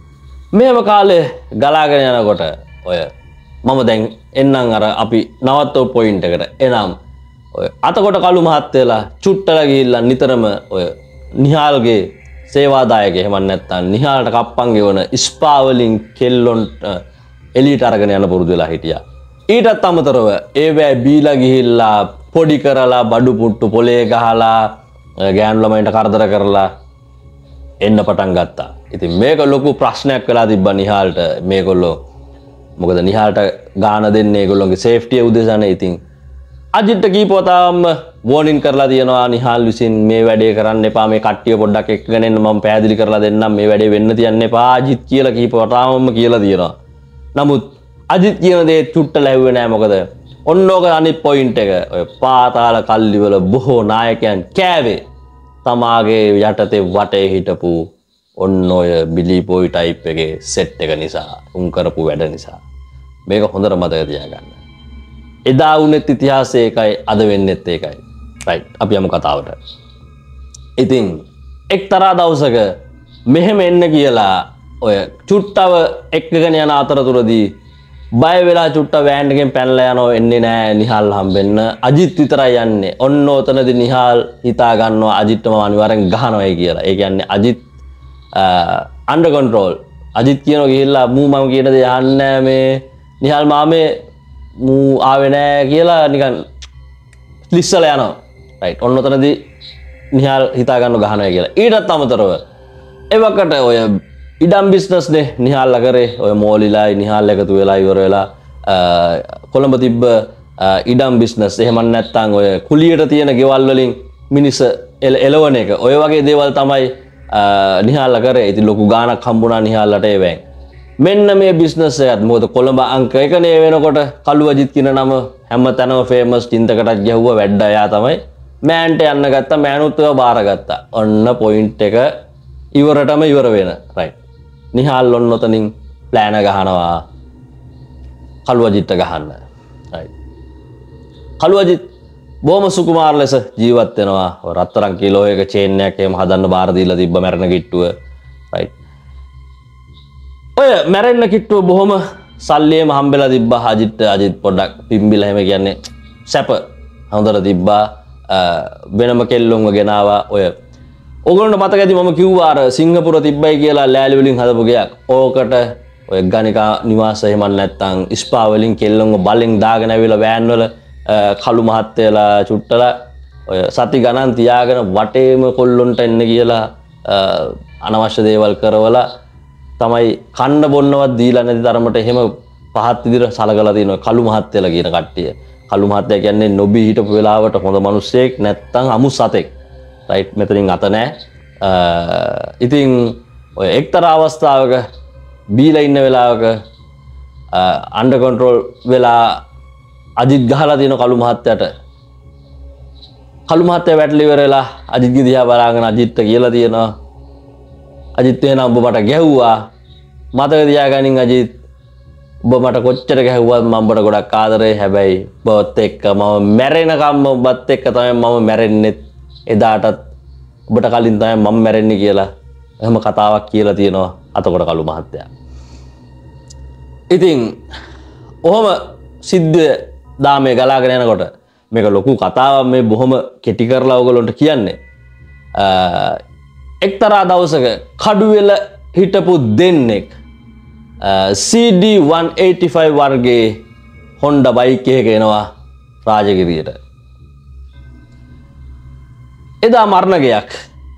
මේව කාලේ ගලාගෙන යනකොට ඔය මම දැන් එන්නම් අර අපි නවත්තෝ පොයින්ට් එකට. එනම් ඔය අතකොට කළු මහත්තයලා චුට්ටලා ගිහිල්ලා නිතරම ඔය නිහාල්ගේ සේවාදායක එහෙම නැත්නම් නිහාල්ට කප්පන් ගෙවන ස්පා වලින් කෙල්ලොන්ට එලීට අරගෙන යන පුරුදු වෙලා හිටියා. ඊටත් අමතරව ඒවැ බීලා ගිහිල්ලා පොඩි කරලා බඩු පුට්ටු පොලේ ගහලා ගෑනු ළමයින්ට කරදර කරලා එන්න පටන් ගත්තා. ඉතින් මේක ලොකු ප්‍රශ්නයක් වෙලා තිබ්බා නිහාල්ට. මේගොල්ලෝ මොකද නිහාල්ට ගාන දෙන්නේ ඒගොල්ලෝගේ සේෆ්ටිය උදෙසානේ. ඉතින් අජිත්ට කීපවතාවම වෝනින් කරලා තියෙනවා නිහාල් විසින් මේ වැඩේ කරන්න එපා, මේ කට්ටිය පොඩ්ඩක් එක්කගෙන එන්න මම පැහැදිලි කරලා දෙන්නම්, මේ වැඩේ වෙන්න තියන්න එපා අජිත් කියලා කීපවතාවම කියලා තියෙනවා. නමුත් අජිත් කියන දේ චුට්ට ලැබුවේ නැහැ. මොකද ඔන්නෝක අනිත් පොයින්ට් එක ඔය පාතාල කල්ලිවල බොහෝ නායකයන් කෑවේ තමාගේ යටතේ වටේ හිටපු ඔන්න ඔය බිලිපොයි ටයිප් එකේ සෙට් එක නිසා, උන් කරපු වැඩ නිසා. මේක හොඳට මතක තියාගන්න. එදා වුණෙත් ඉතිහාසය එකයි, අද වෙන්නෙත් ඒකයි. රයිට්. අපි යමු කතාවට. ඉතින් එක්තරා දවසක මෙහෙම එන්න කියලා ඔය චුට්ටව එක්කගෙන යන අතරතුරදී බය වෙලා චුට්ට වෑන් එකෙන් පැනලා යනවා. එන්නේ නැහැ නිහාල් හම්බෙන්න. අජිත් විතරයි යන්නේ. ඔන්න ඔතනදී නිහාල් හිතා ගන්නවා අජිත්ටම අනිවාර්යෙන් ගහනවායි කියලා. ඒ කියන්නේ අජිත් අන්ඩර් කන්ට්‍රෝල්. අජිත් කියනවා ගිහිල්ලා මූ මම කියන දේ යන්නේ මේ නිහාල් මාමේ මූ ආවේ නැහැ කියලා නිකන් ලිස්සලා යනවා. රයිට්. ඔන්න ඔතනදී නිහාල් හිතා ගන්නව ගහනවා කියලා. ඊටත් අමතරව එවකට ඔය ඉඩම් බිස්නස් නේ නිහාල්ලා කරේ. ඔය මෝලිලායි නිහාල් එකතු වෙලා ඉවර වෙලා කොළඹ තිබ්බ ඉඩම් බිස්නස්. එහෙම නැත්නම් ඔය කුලියට තියෙන ගෙවල් වලින් මිනිස් එලවන එක. ඔය වගේ දේවල් තමයි නිහාල්ලා කරේ. ඉතින් ලොකු ගාණක් හම්බුණා නිහාල්ලට ඒ වෙන්. මෙන්න මේ බිස්නස් එකත් මොකද කොළඹ අංක 1 නේ වෙනකොට කළු අජිත් කියන නම හැම තැනම ෆේමස්. චින්තකටත් ගැහුවා වැඩ එයා තමයි. මෑන්ට යන්න ගත්තා. මෑනුත් ඒවා බාරගත්තා. ඔන්න පොයින්ට් එක ඉවරටම ඉවර වෙන. රයිට්. නිහාල් ඔන්න ඔතනින් ප්ලෑන ගහනවා කළු අජිත්ට ගහන්න. රයිට්. කළු අජිත් බොහොම සුකුමාර ලෙස ජීවත් වෙනවා. රත්තරන් කිලෝ එක චේන් එකක් එහෙම හදන්න බාර දීලා තිබ්බ මැරෙන කිට්ටුව. රයිට්. ඔය මැරෙන්න කිට්ටුව බොහොම සල්ලියම හම්බෙලා තිබ්බා අජිත්ට. අජිත් පොඩ්ඩක් පිම්බිලා එහෙම කියන්නේ සැප හොඳට තිබ්බා. වෙනම කෙල්ලොන්ව ගෙනාවා. ඔය ඔයගොල්ලන්ට මතක ඇති මම කිව්වා අර සිංගප්පූර තිබ්බයි කියලා ලෑලි වලින් හදපු ගයක්. ඕකට ඔය ගණිකා නිවාස එහෙම නැත්නම් ස්පා වලින් කෙල්ලොන්ව බලෙන් දාගෙන ඇවිල්ලා වෑන් වල කළු මහත්තයලා චුට්ටලා ඔය සති ගණන් තියාගෙන වටේම කොල්ලොන්ට එන්න කියලා අනවශ්‍ය දේවල් කරවලා තමයි කන්න බොන්නවත් දීලා නැති තරමට එහෙම පහත් විදිහට සලකලා තියෙනවා කළු මහත්තයලා කියන කට්ටිය. කළු මහත්තයා කියන්නේ නොබී හිටපු වෙලාවට හොඳ මිනිස්සෙක් නැත්නම් අමු සතෙක්. රයිට්. මෙතනින් අත නැහැ. ඉතින් ඔය එක්තරා අවස්ථාවක බීලා ඉන්න වෙලාවක අන්ඩර් කන්ට්‍රෝල් වෙලා අජිත් ගහලා තියෙන කළු මහත්තයාට. කළු මහත්තයා වැටලි ඉවරලා අජිත්ගේ දිහා බලාගෙන අජිත්ට කියලා තියෙනවා අජිත් එහෙනම් ඔබ මට ගැහුවා. මතක තියාගනින් අජිත්. ඔබ මට කොච්චර ගැහුවත් මම ඔබට ගොඩක් ආදරේ. හැබැයි ඔබත් එක්ක මම මැරෙනකම් ඔබත් එක්ක තමයි මම මැරෙන්නේ. එදාටත් ඔබට කලින් තමයි මම මැරෙන්නේ කියලා එහෙම කතාවක් කියලා තියෙනවා අතකොට කළු මහත්තයා. ඉතින් ඔහොම සිද්ධ දාමේ ගලාගෙන යනකොට මේක ලොකු කතාවක්. මේ බොහොම කෙටි කරලා ඔයගොල්ලන්ට කියන්නේ. එක්තරා දවසක කඩුවෙල හිටපු දෙන්නෙක් CD 185 වර්ගයේ Honda බයික් එකක එනවා රාජගිරියට. එදා මරණගයක්.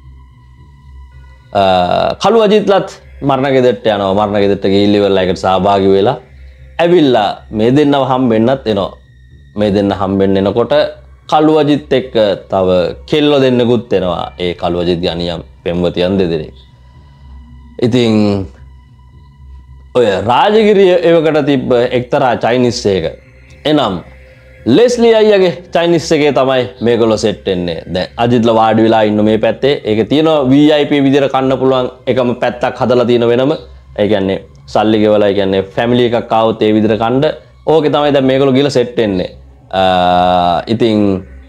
කළු අජිත්ලත් මරණගෙදරට යනවා. මරණගෙදරට ගිහිල්ලා ඉවරලා ඒකට සහභාගී වෙලා ඇවිල්ලා මේ දෙන්නව හම්බෙන්නත් එනවා. මේ දෙන්න හම්බෙන්න එනකොට කළු අජිත් එක්ක තව කෙල්ල දෙන්නෙකුත් එනවා. ඒ කළු අජිත් ගනියම් පෙම්වතියන් දෙදෙනෙක්. ඉතින් ඔය රාජගිරිය එවකට තිබ්බ එක්තරා චයිනිස් එක. එනම් ලෙස්ලි අයියගේ චයිනිස් එකේ තමයි මේගොල්ලෝ සෙට් වෙන්නේ. දැන් අජිත්ලා වාඩි වෙලා ඉන්න මේ පැත්තේ. ඒකේ තියෙනවා VIP විදිහට කන්න පුළුවන් එකම පැත්තක් හදලා තියෙන වෙනම. ඒ කියන්නේ සල්ලි ගෙවලා ඒ කියන්නේ ෆැමිලි එකක් ආවොත් ඒ විදිහට කන්න. ඕකේ තමයි දැන් මේගොල්ලෝ ගිහලා සෙට් වෙන්නේ. ඉතින්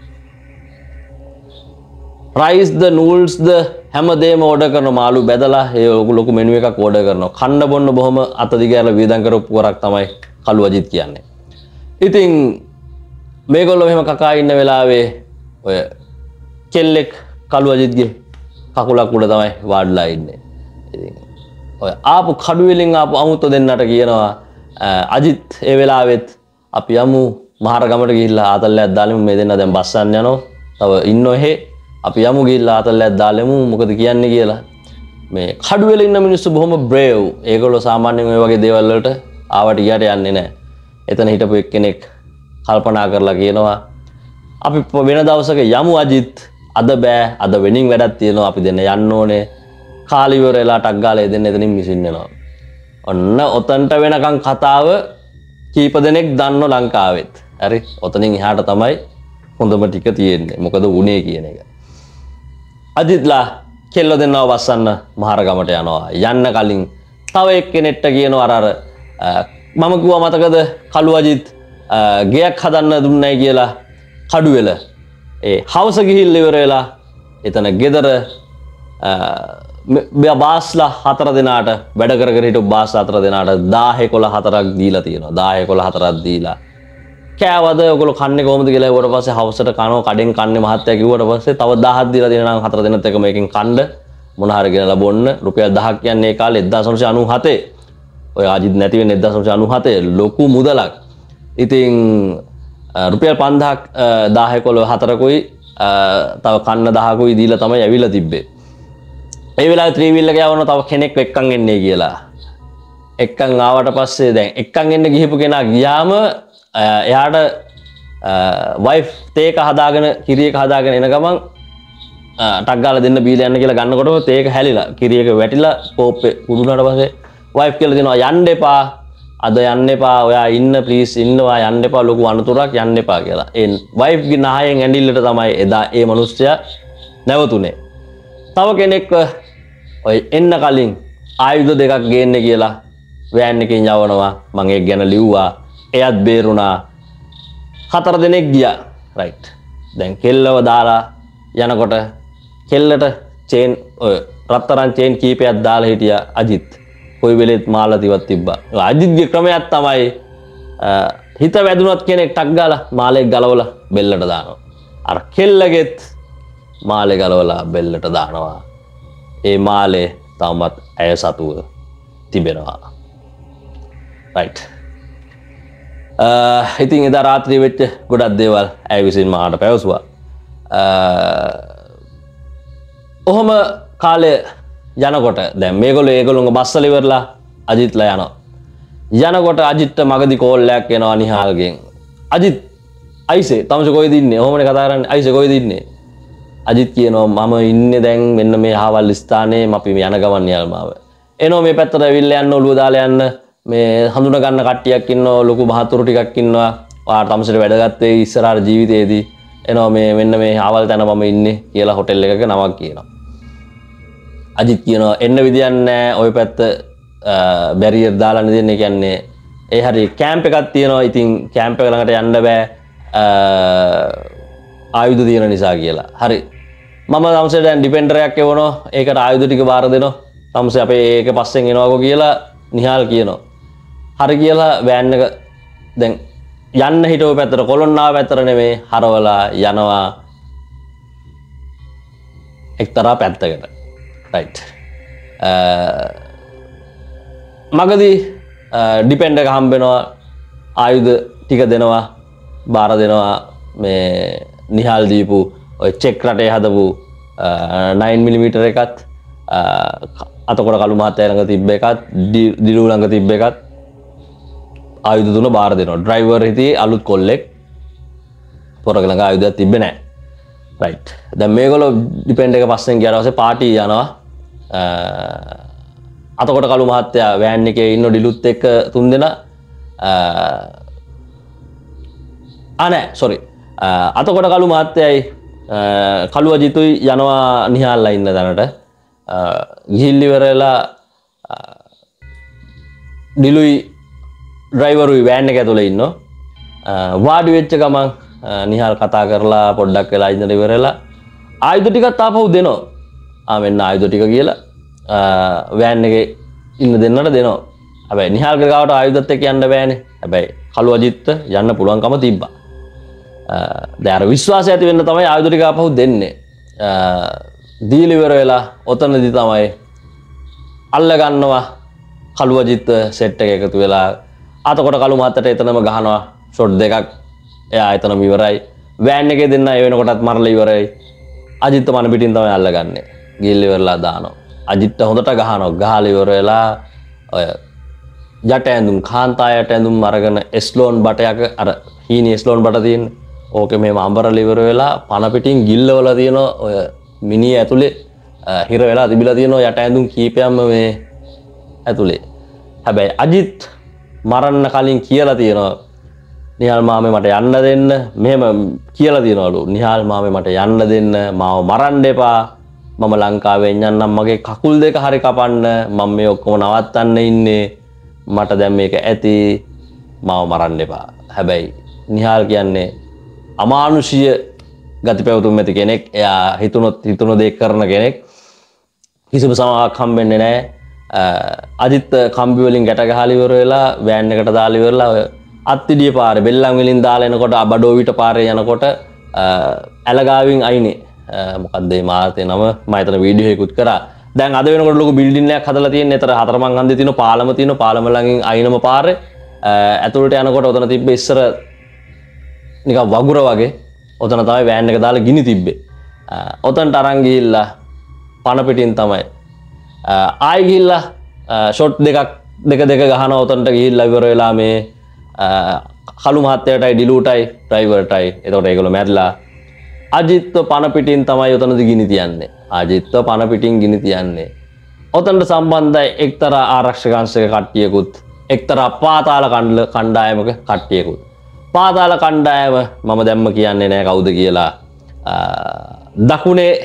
රයිස් ද නූල්ස් ද හැමදේම ඕඩර් කරන මාළු බැදලා ඒ ලොකු මෙනු එකක් ඕඩර් කරනවා. කන්න බොන්න බොහොම අතදිගෑරලා වියදම් කරපු වරක් තමයි කළු අජිත් කියන්නේ. ඉතින් මේගොල්ලෝ මෙහෙම කකා ඉන්න වෙලාවේ ඔය කෙල්ලෙක් කළු අජිත්ගේ කකුලක් උඩ තමයි වාඩිලා ඉන්නේ. ඉතින් ඔය ආපු කඩු වලින් ආපු අමුත්ත දෙන්නට කියනවා අජිත් ඒ වෙලාවෙත් අපි යමු මහර ගමට ගිහිල්ලා ආතල්ලයක් දාලෙමු මේ දෙන්න දැන් බස්සන්න යනවා. තව ඉන්නෝ එහෙ අපි යමු ගිහිල්ලා ආතල්ලයක් දාලෙමු මොකද කියන්නේ කියලා. මේ කඩු වල ඉන්න මිනිස්සු බොහොම බ්‍රේව්. ඒගොල්ලෝ සාමාන්‍යයෙන් ඔය වගේ දේවල් වලට ආවට ගියට යන්නේ නැහැ. එතන හිටපු එක්කෙනෙක් කල්පනා කරලා කියනවා අපි වෙන දවසක යමු අජිත් අද බෑ අද වෙනින් වැඩක් තියෙනවා අපි දෙන්න යන්න ඕනේ කාලි ඉවර වෙලා ටක් ගාලා දෙන්න එතනින් මිසින් වෙනවා ඔන්න ඔතනට වෙනකන් කතාව කීප දෙනෙක් දන්නෝ ලංකාවෙත් හරි ඔතනින් එහාට තමයි හොඳම ටික තියෙන්නේ මොකද උනේ කියන එක අජිත්ලා කෙල්ල දෙන්නව වස්සන්න මහරගමට යනවා යන්න කලින් තව එක්කෙනෙක්ට කියනවා අර මම කිව්වා මතකද කළු අජිත් ගයක් හදන්න දුන්නයි කියලා කඩුවෙල ඒ හවස ගිහිල්ලා ඉවර වෙලා එතන ගෙදර බාස්ලා 4 දෙනාට වැඩ කර කර හිටපු බාස් 4 දෙනාට 10 11 4ක් දීලා තියෙනවා 10 11 4ක් දීලා කෑවද ඔයගොල්ලෝ කන්නේ කොහොමද කියලා ඊට පස්සේ හවසට කනවා කඩෙන් කන්නේ මහත්තයා කිව්වට පස්සේ තව 1000ක් දීලා දෙනවා නම් 4 දෙනෙක් එක මේකෙන් කන්න මොන හරි ගෙනලා බොන්න රුපියල් 1000ක් කියන්නේ ඒ කාලේ 1997 ඔය අජිත් නැති වෙන්නේ 1997 ලොකු මුදලක් ඉතින් රුපියල් 5000ක් 10 11 4කුයි තව කන්න 10කුයි දීලා තමයි ඇවිල්ලා තිබ්බේ. ඒ වෙලාවේ ත්‍රිවිල් එක යවනවා තව කෙනෙක් එක්කන් එන්නේ කියලා. එක්කන් ආවට පස්සේ දැන් එක්කන් එන්න ගිහපු කෙනා ගියාම එයාට වයිෆ් තේක හදාගෙන කිරියක හදාගෙන එන ගමන් ටක් ගාලා දෙන්න බීලා යන්න කියලා ගන්නකොටම තේක හැලිලා කිරියක වැටිලා කෝප්පේ කුඩුනාට පස්සේ වයිෆ් කියලා දෙනවා යන්න එපා අද යන්න එපා ඔයා ඉන්න ප්ලීස් ඉන්නවා යන්න එපා ලොකු අනතුරක් යන්න එපා කියලා. ඒ වයිෆ් ගේ නහයෙන් ඇඬිල්ලට තමයි එදා ඒ මිනිස්සයා නැවතුනේ. තව කෙනෙක්ව ඔය එන්න කලින් ආයුධ දෙකක් ගේන්න කියලා වෑන් එකෙන් යවනවා. මම ඒක ගැන ලිව්වා. එයත් බේරුණා. 4 දෙනෙක් ගියා. රයිට්. දැන් කෙල්ලව දාලා යනකොට කෙල්ලට චේන් ඔය රත්තරන් චේන් කීපයක් දාලා හිටියා අජිත්. කොයි වෙලෙත් මාළතිවත් තිබ්බා. අජිත්ගේ ක්‍රමයක් තමයි හිත වැදුනත් කෙනෙක් ටක් ගාලා මාළෙක් ගලවලා බෙල්ලට දානවා. අර කෙල්ලගෙත් මාළේ ගලවලා බෙල්ලට දානවා. ඒ මාළේ තාමත් ඇය සතුව තිබෙනවා. රයිට්. ඉතින් එදා රාත්‍රියේ වෙච්ච ගොඩක් දේවල් ඇය විසින් මාට පැවසුවා. ඔහොම කාලේ යනකොට දැන් මේගොල්ලෝ ඒගොල්ලෝගේ බස්සල ඉවරලා අජිත්ලා යනවා. යනකොට අජිත්ට මගදී කෝල් එකක් එනවා නිහාල්ගෙන්. අජිත් අයිසේ තමස කොයිද ඉන්නේ? ඔහොමනේ කතා කරන්නේ. අයිසේ කොයිද ඉන්නේ? අජිත් කියනවා මම ඉන්නේ දැන් මෙන්න මේ ආවල් ස්ථානයේ අපි යන ගමන් නියල්මාව. එනවා මේ පැත්තට ඇවිල්ලා යන්න ඔළුව දාලා යන්න මේ හඳුන ගන්න කට්ටියක් ඉන්නවා ලොකු මහතුරු ටිකක් ඉන්නවා. ඔයාට තමසට වැඩගත් වෙයි ඉස්සරහට ජීවිතේදී. එනවා මේ මෙන්න මේ ආවල් තැන මම ඉන්නේ කියලා හොටෙල් එකක නමක් කියනවා. අජිත් කියනවා එන්න විදියක් නැහැ ඔය පැත්ත බැරියර් දාලා දෙන්නේ කියන්නේ ඒ හරි කැම්ප් එකක් තියෙනවා ඉතින් කැම්ප් එක ළඟට යන්න බෑ ආයුධ තියෙන නිසා කියලා. හරි. මම තමසේ දැන් ඩිපෙන්ඩර් එකක් එවනවා. ඒකට ආයුධ ටික බාර දෙනවා. තමසේ අපේ ඒක පස්සෙන් එනවාකෝ කියලා නිහාල් කියනවා. හරි කියලා වෑන් එක දැන් යන්න හිටව පැත්තට කොළොන්නාව පැත්තට නෙමෙයි හරවලා යනවා එක්තරා පැත්තකට. රයිට්. මගදී ඩිපෙන්ඩර් එක හම්බ වෙනවා ආයුධ ටික දෙනවා බාර දෙනවා මේ නිහාල් දීපු ඔය චෙක් රටේ හදපු 9mm එකත් අතකොට කළු මහත්තයා ළඟ තිබ්බ එකත් දිලු ළඟ තිබ්බ එකත් ආයුධ තුන බාර දෙනවා. ඩ්‍රයිවර් හිටියේ අලුත් කොල්ලෙක්. පොරක ළඟ ආයුධයක් තිබ්බේ නැහැ. රයිට්. දැන් මේගොල්ලෝ ඩිපෙන්ඩර් එක පස්සෙන් ගියාට පස්සේ පාටි යනවා. අතකොට කළු මහත්තයා වෑන් එකේ ඉන්න ඩිලුත් එක්ක 3 දෙනා නෑ සොරි අතකොට කළු මහත්තයයි කළු අජිතුයි යනවා නිහාල්ලා ඉන්න තැනට ගිහිල්ලි ඉවරලා ඩිලුයි ඩ්‍රයිවරුයි වෑන් එක ඇතුලේ ඉන්නවා වාඩි වෙච්ච ගමන් නිහාල් කතා කරලා පොඩ්ඩක් වෙලා ඉඳලා ඉවරලා ආයුධ ටිකත් ආපහු දෙනවා මෙන්න ආයුධ ටික කියලා වෑන් එකේ ඉන්න දෙන්නට දෙනවා හැබැයි නිහාල්ගේ ගාවට ආයුධත් එක්ක යන්න බෑනේ හැබැයි කළු අජිත් යන්න පුළුවන්කම තිබ්බා දැන් අර විශ්වාසය ඇති වෙන්න තමයි ආයුධ ටික ආපහු දෙන්නේ දීලා ඉවර වෙලා ඔතනදී තමයි අල්ල ගන්නවා කළු අජිත් සෙට් එක එකතු වෙලා අතකොට කළු මහත්තයට එතනම ගහනවා ෂොට් දෙකක් එයා එතනම ඉවරයි වෑන් එකේ දෙන්න ඒ වෙනකොටත් මරලා ඉවරයි අජිත් මන පිටින් තමයි අල්ලගන්නේ ගිහිල්ලා ඉවරලා දානවා අජිත් හොඳට ගහනවා ගහලා ඉවර වෙලා ඔය යට ඇඳුම් කාන්තා යට ඇඳුම් අරගෙන එස්ලෝන් බටයක අර හීනි එස්ලෝන් බට තියෙන්නේ ඕකේ මෙහෙම අඹරලා ඉවර වෙලා පන පිටින් ගිල්ලවල තියෙන ඔය මිනිහ ඇතුලේ හිර වෙලා තිබිලා තියෙන යට ඇඳුම් කීපයක්ම මේ ඇතුලේ හැබැයි අජිත් මරන්න කලින් කියලා තියෙනවා නිහාල් මාමේ මට යන්න දෙන්න මෙහෙම කියලා තියෙනවලු නිහාල් මාමේ මට යන්න දෙන්න මාව මරන්න එපා මම ලංකාවෙන් යන්නම් මගේ කකුල් දෙක හරි කපන්න මම මේ ඔක්කොම නවත්තන්න ඉන්නේ මට දැන් මේක ඇති මාව මරන්න එපා හැබැයි නිහාල් කියන්නේ අමානුෂීය ගති පැවතුම් ඇති කෙනෙක් එයා හිතුණු දේ කරන කෙනෙක් කිසිම සමාවක් හම්බෙන්නේ නැහැ අජිත් කම්බි වලින් ගැට ගහලා ඉවර වෙලා වෑන් එකට දාලා ඉවරලා අත්තිඩිය පාරේ බෙල්ලන් වලින් දාලා එනකොට බඩෝවිට පාරේ යනකොට ඇලගාවින් අයිනේ මොකක්ද මේ මාතේ නම මම එතන වීඩියෝ එකකුත් කරා දැන් අද වෙනකොට ලොකු බිල්ඩින් එකක් හදලා තියෙන. ඒතර හතරමං හන්දියේ තියෙන පාලම තියෙන පාලම ළඟින් අයිනම පාරේ ඇතුළට යනකොට ඔතන තිබ්බේ ඉස්සර නිකන් වගුර වගේ ඔතන තමයි වෑන් එක දාලා ගිනි තිබ්බේ. ඔතනට අරන් ගිහිල්ලා පන පිටින් තමයි ආයි ගිහිල්ලා ෂොට් දෙක ගහනවා ඔතනට ගිහිල්ලා ඉවර වෙලා මේ කළු මහත්තයටයි ඩිලූටයි ඩ්‍රයිවර්ටයි එතකොට ඒගොල්ලෝ මැරිලා අජිත්ව පන පිටින් තමයි ඔතනදී ගිනි තියන්නේ. අජිත්ව පන පිටින් ගිනි තියන්නේ. ඔතනට සම්බන්ධයි එක්තරා ආරක්ෂක අංශක කට්ටියකුත් එක්තරා පාතාල කණ්ඩායමක කට්ටියකුත්. පාතාල කණ්ඩායම මම දැම්ම කියන්නේ නැහැ කවුද කියලා. දකුණේ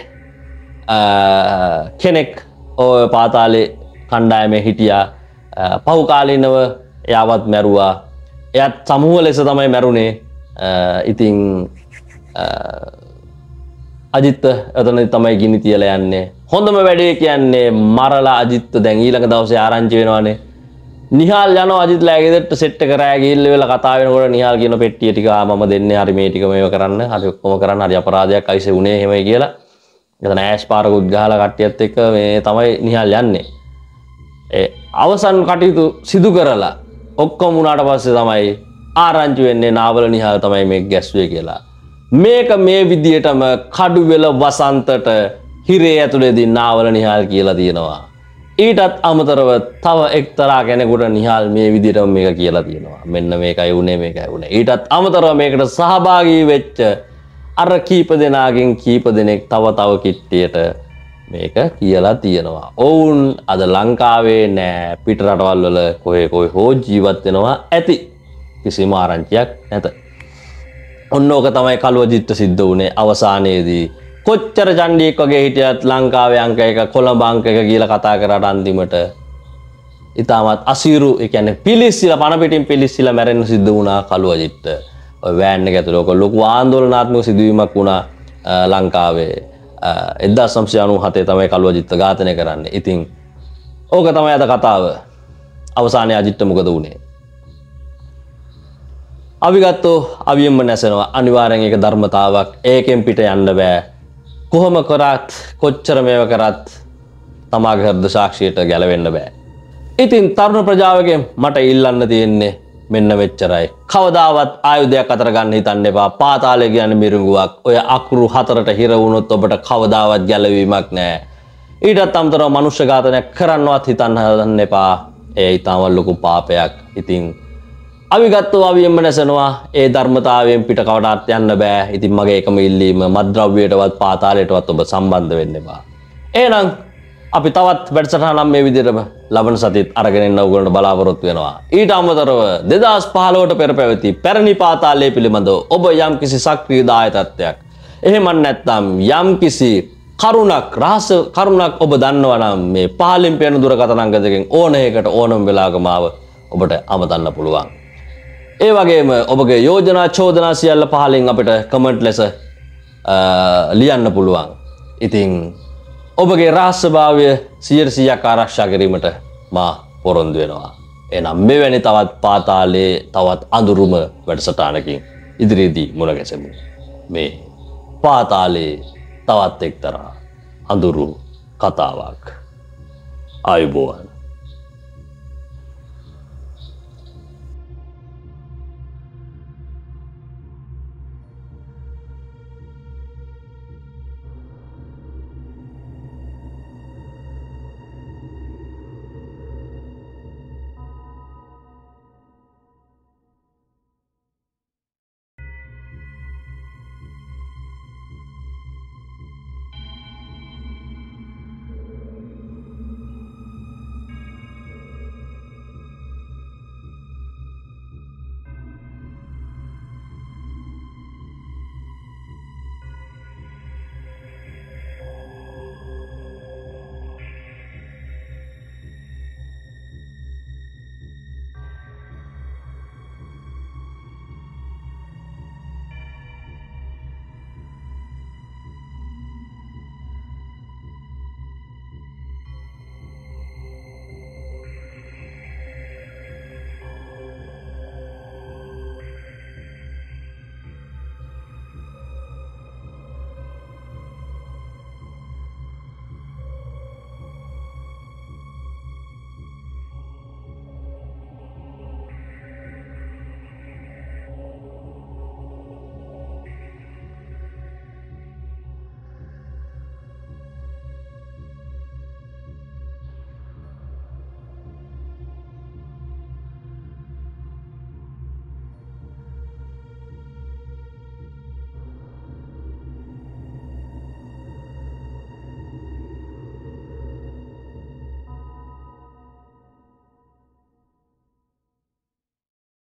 කෙනෙක් ඔය පාතාලේ කණ්ඩායමේ හිටියා. පහු කාලිනව එයාවත් මැරුවා. එයාත් සමූහ ලෙස තමයි මැරුණේ. ඉතින් අජිත් එතන තමයි ගිනි තියලා යන්නේ. හොඳම වැඩේ කියන්නේ මරලා අජිත් දැන් ඊළඟ දවසේ ආරංචි වෙනවානේ. නිහාල් යනවා අජිත්ලා ගෙදරට සෙට් එක කරා ගිහිල්ලා වෙලා කතා වෙනකොට නිහාල් කියන පෙට්ටිය ටික මම දෙන්නේ හරි මේ ටික මේව කරන්න හරි ඔක්කොම කරන්න හරි අපරාධයක් අයිසේ උනේ එහෙමයි කියලා. එතන ඇෂ් පාරකුත් ගහලා කට්ටියත් එක්ක මේ තමයි නිහාල් යන්නේ. ඒ අවසන් කටයුතු සිදු කරලා ඔක්කොම උනාට පස්සේ තමයි ආරංචි වෙන්නේ නාවල නිහාල් තමයි මේක ගැස්සුවේ කියලා. මේක මේ විදියටම කඩුවෙල වසන්තට හිරේ ඇතුලේදී නාවල නිහාල් කියලා තියෙනවා. ඊටත් අමතරව තව එක්තරා කෙනෙකුට නිහාල් මේ විදියටම මේක කියලා තියෙනවා. මෙන්න මේකයි උනේ මේකයි උනේ. ඊටත් අමතරව මේකට සහභාගී වෙච්ච අර කීප දෙනාගෙන් කීප දෙනෙක් තව කිට්ටියට මේක කියලා තියෙනවා. ඔවුන් අද ලංකාවේ නෑ පිට රටවල් වල කොහේ හෝ ජීවත් වෙනවා ඇති. කිසිම ආරංචියක් නැත. ඔන්න ඕක තමයි කළු අජිත්ට සිද්ධ වුණේ අවසානයේදී. කොච්චර චණ්ඩියෙක් වගේ හිටියත් ලංකාවේ අංක 1 කොළඹ අංක 1 කියලා කතා කරාට අන්තිමට ඉතාමත් අසීරු ඒ කියන්නේ පිලිස්සිලා පන පිටින් පිලිස්සිලා මැරෙන්න සිද්ධ වුණා කළු අජිත්ට. ඔය වෑන් එක ඇතුළේ ඔක ලොකු ආందోලනාත්මක සිදුවීමක් වුණා ලංකාවේ 1997 තමයි කළු අජිත්ට ඝාතනය කරන්නේ. ඉතින් ඕක තමයි අද කතාව. අවසානයේ අජිත්ට මොකද වුණේ? අවිගත්තෝ අවියෙන්ම නැසෙනවා. අනිවාර්යෙන් ඒක ධර්මතාවක්. ඒකෙන් පිට යන්න බෑ. කොහොම කරත් කොච්චර මේව කරත් තමාගේ හෘද සාක්ෂියට ගැලවෙන්න බෑ. ඉතින් තරුණ ප්‍රජාවගෙන් මට ඉල්ලන්න තියෙන්නේ මෙන්න මෙච්චරයි. කවදාවත් ආයුධයක් අතර ගන්න හිතන්න එපා. පාතාලය කියන්නේ මිරිඟුවක්. ඔය අකුරු 4ට හිර වුණොත් ඔබට කවදාවත් ගැලවීමක් නෑ. ඊටත් අමතරව මනුෂ්‍ය ඝාතනයක් කරන්නවත් හිතන්න හදන්න එපා. ඒ ඊටම ලොකු පාපයක්. ඉතින් අවිගත්තෝ අවියෙන්ම නැසෙනවා. ඒ ධර්මතාවයෙන් පිට කවදාවත් යන්න බෑ. ඉතින් මගේ එකම ඉල්ලීම මත්ද්‍රව්‍යයටවත් පාතාලයටවත් ඔබ සම්බන්ධ වෙන්න එපා. එහෙනම් අපි තවත් වැඩසටහනක් මේ විදිහටම ලබන සතිත් අරගෙන එන්න ඔයගොල්ලන්ට බලාපොරොත්තු වෙනවා. ඊට අමතරව 2015ට පෙර පැවති පැරණි පාතාලය පිළිබඳව ඔබ යම්කිසි සක්‍රීය දායකත්වයක් එහෙම නැත්නම් යම්කිසි කරුණක් ඔබ දන්නවා නම් මේ පහලින් පෙනෙන දුරකථන අංක දෙකෙන් ඕන එකකට ඕනම වෙලාවක මාව ඔබට අමතන්න පුළුවන්. ඒ වගේම ඔබගේ යෝජනා චෝදනා සියල්ල පහලින් අපිට කමෙන්ට් ලෙස ලියන්න පුළුවන්. ඉතින් ඔබගේ රහස්‍යභාවය 100% ආරක්ෂා කිරීමට මා පොරොන්දු වෙනවා. එහෙනම් මෙවැනි තවත් පාතාලයේ තවත් අඳුරුම වැඩසටහනකින් ඉදිරියේදී මුණ ගැසෙමු. මේ පාතාලයේ තවත් එක්තරා අඳුරු කතාවක්. ආයුබෝවන්.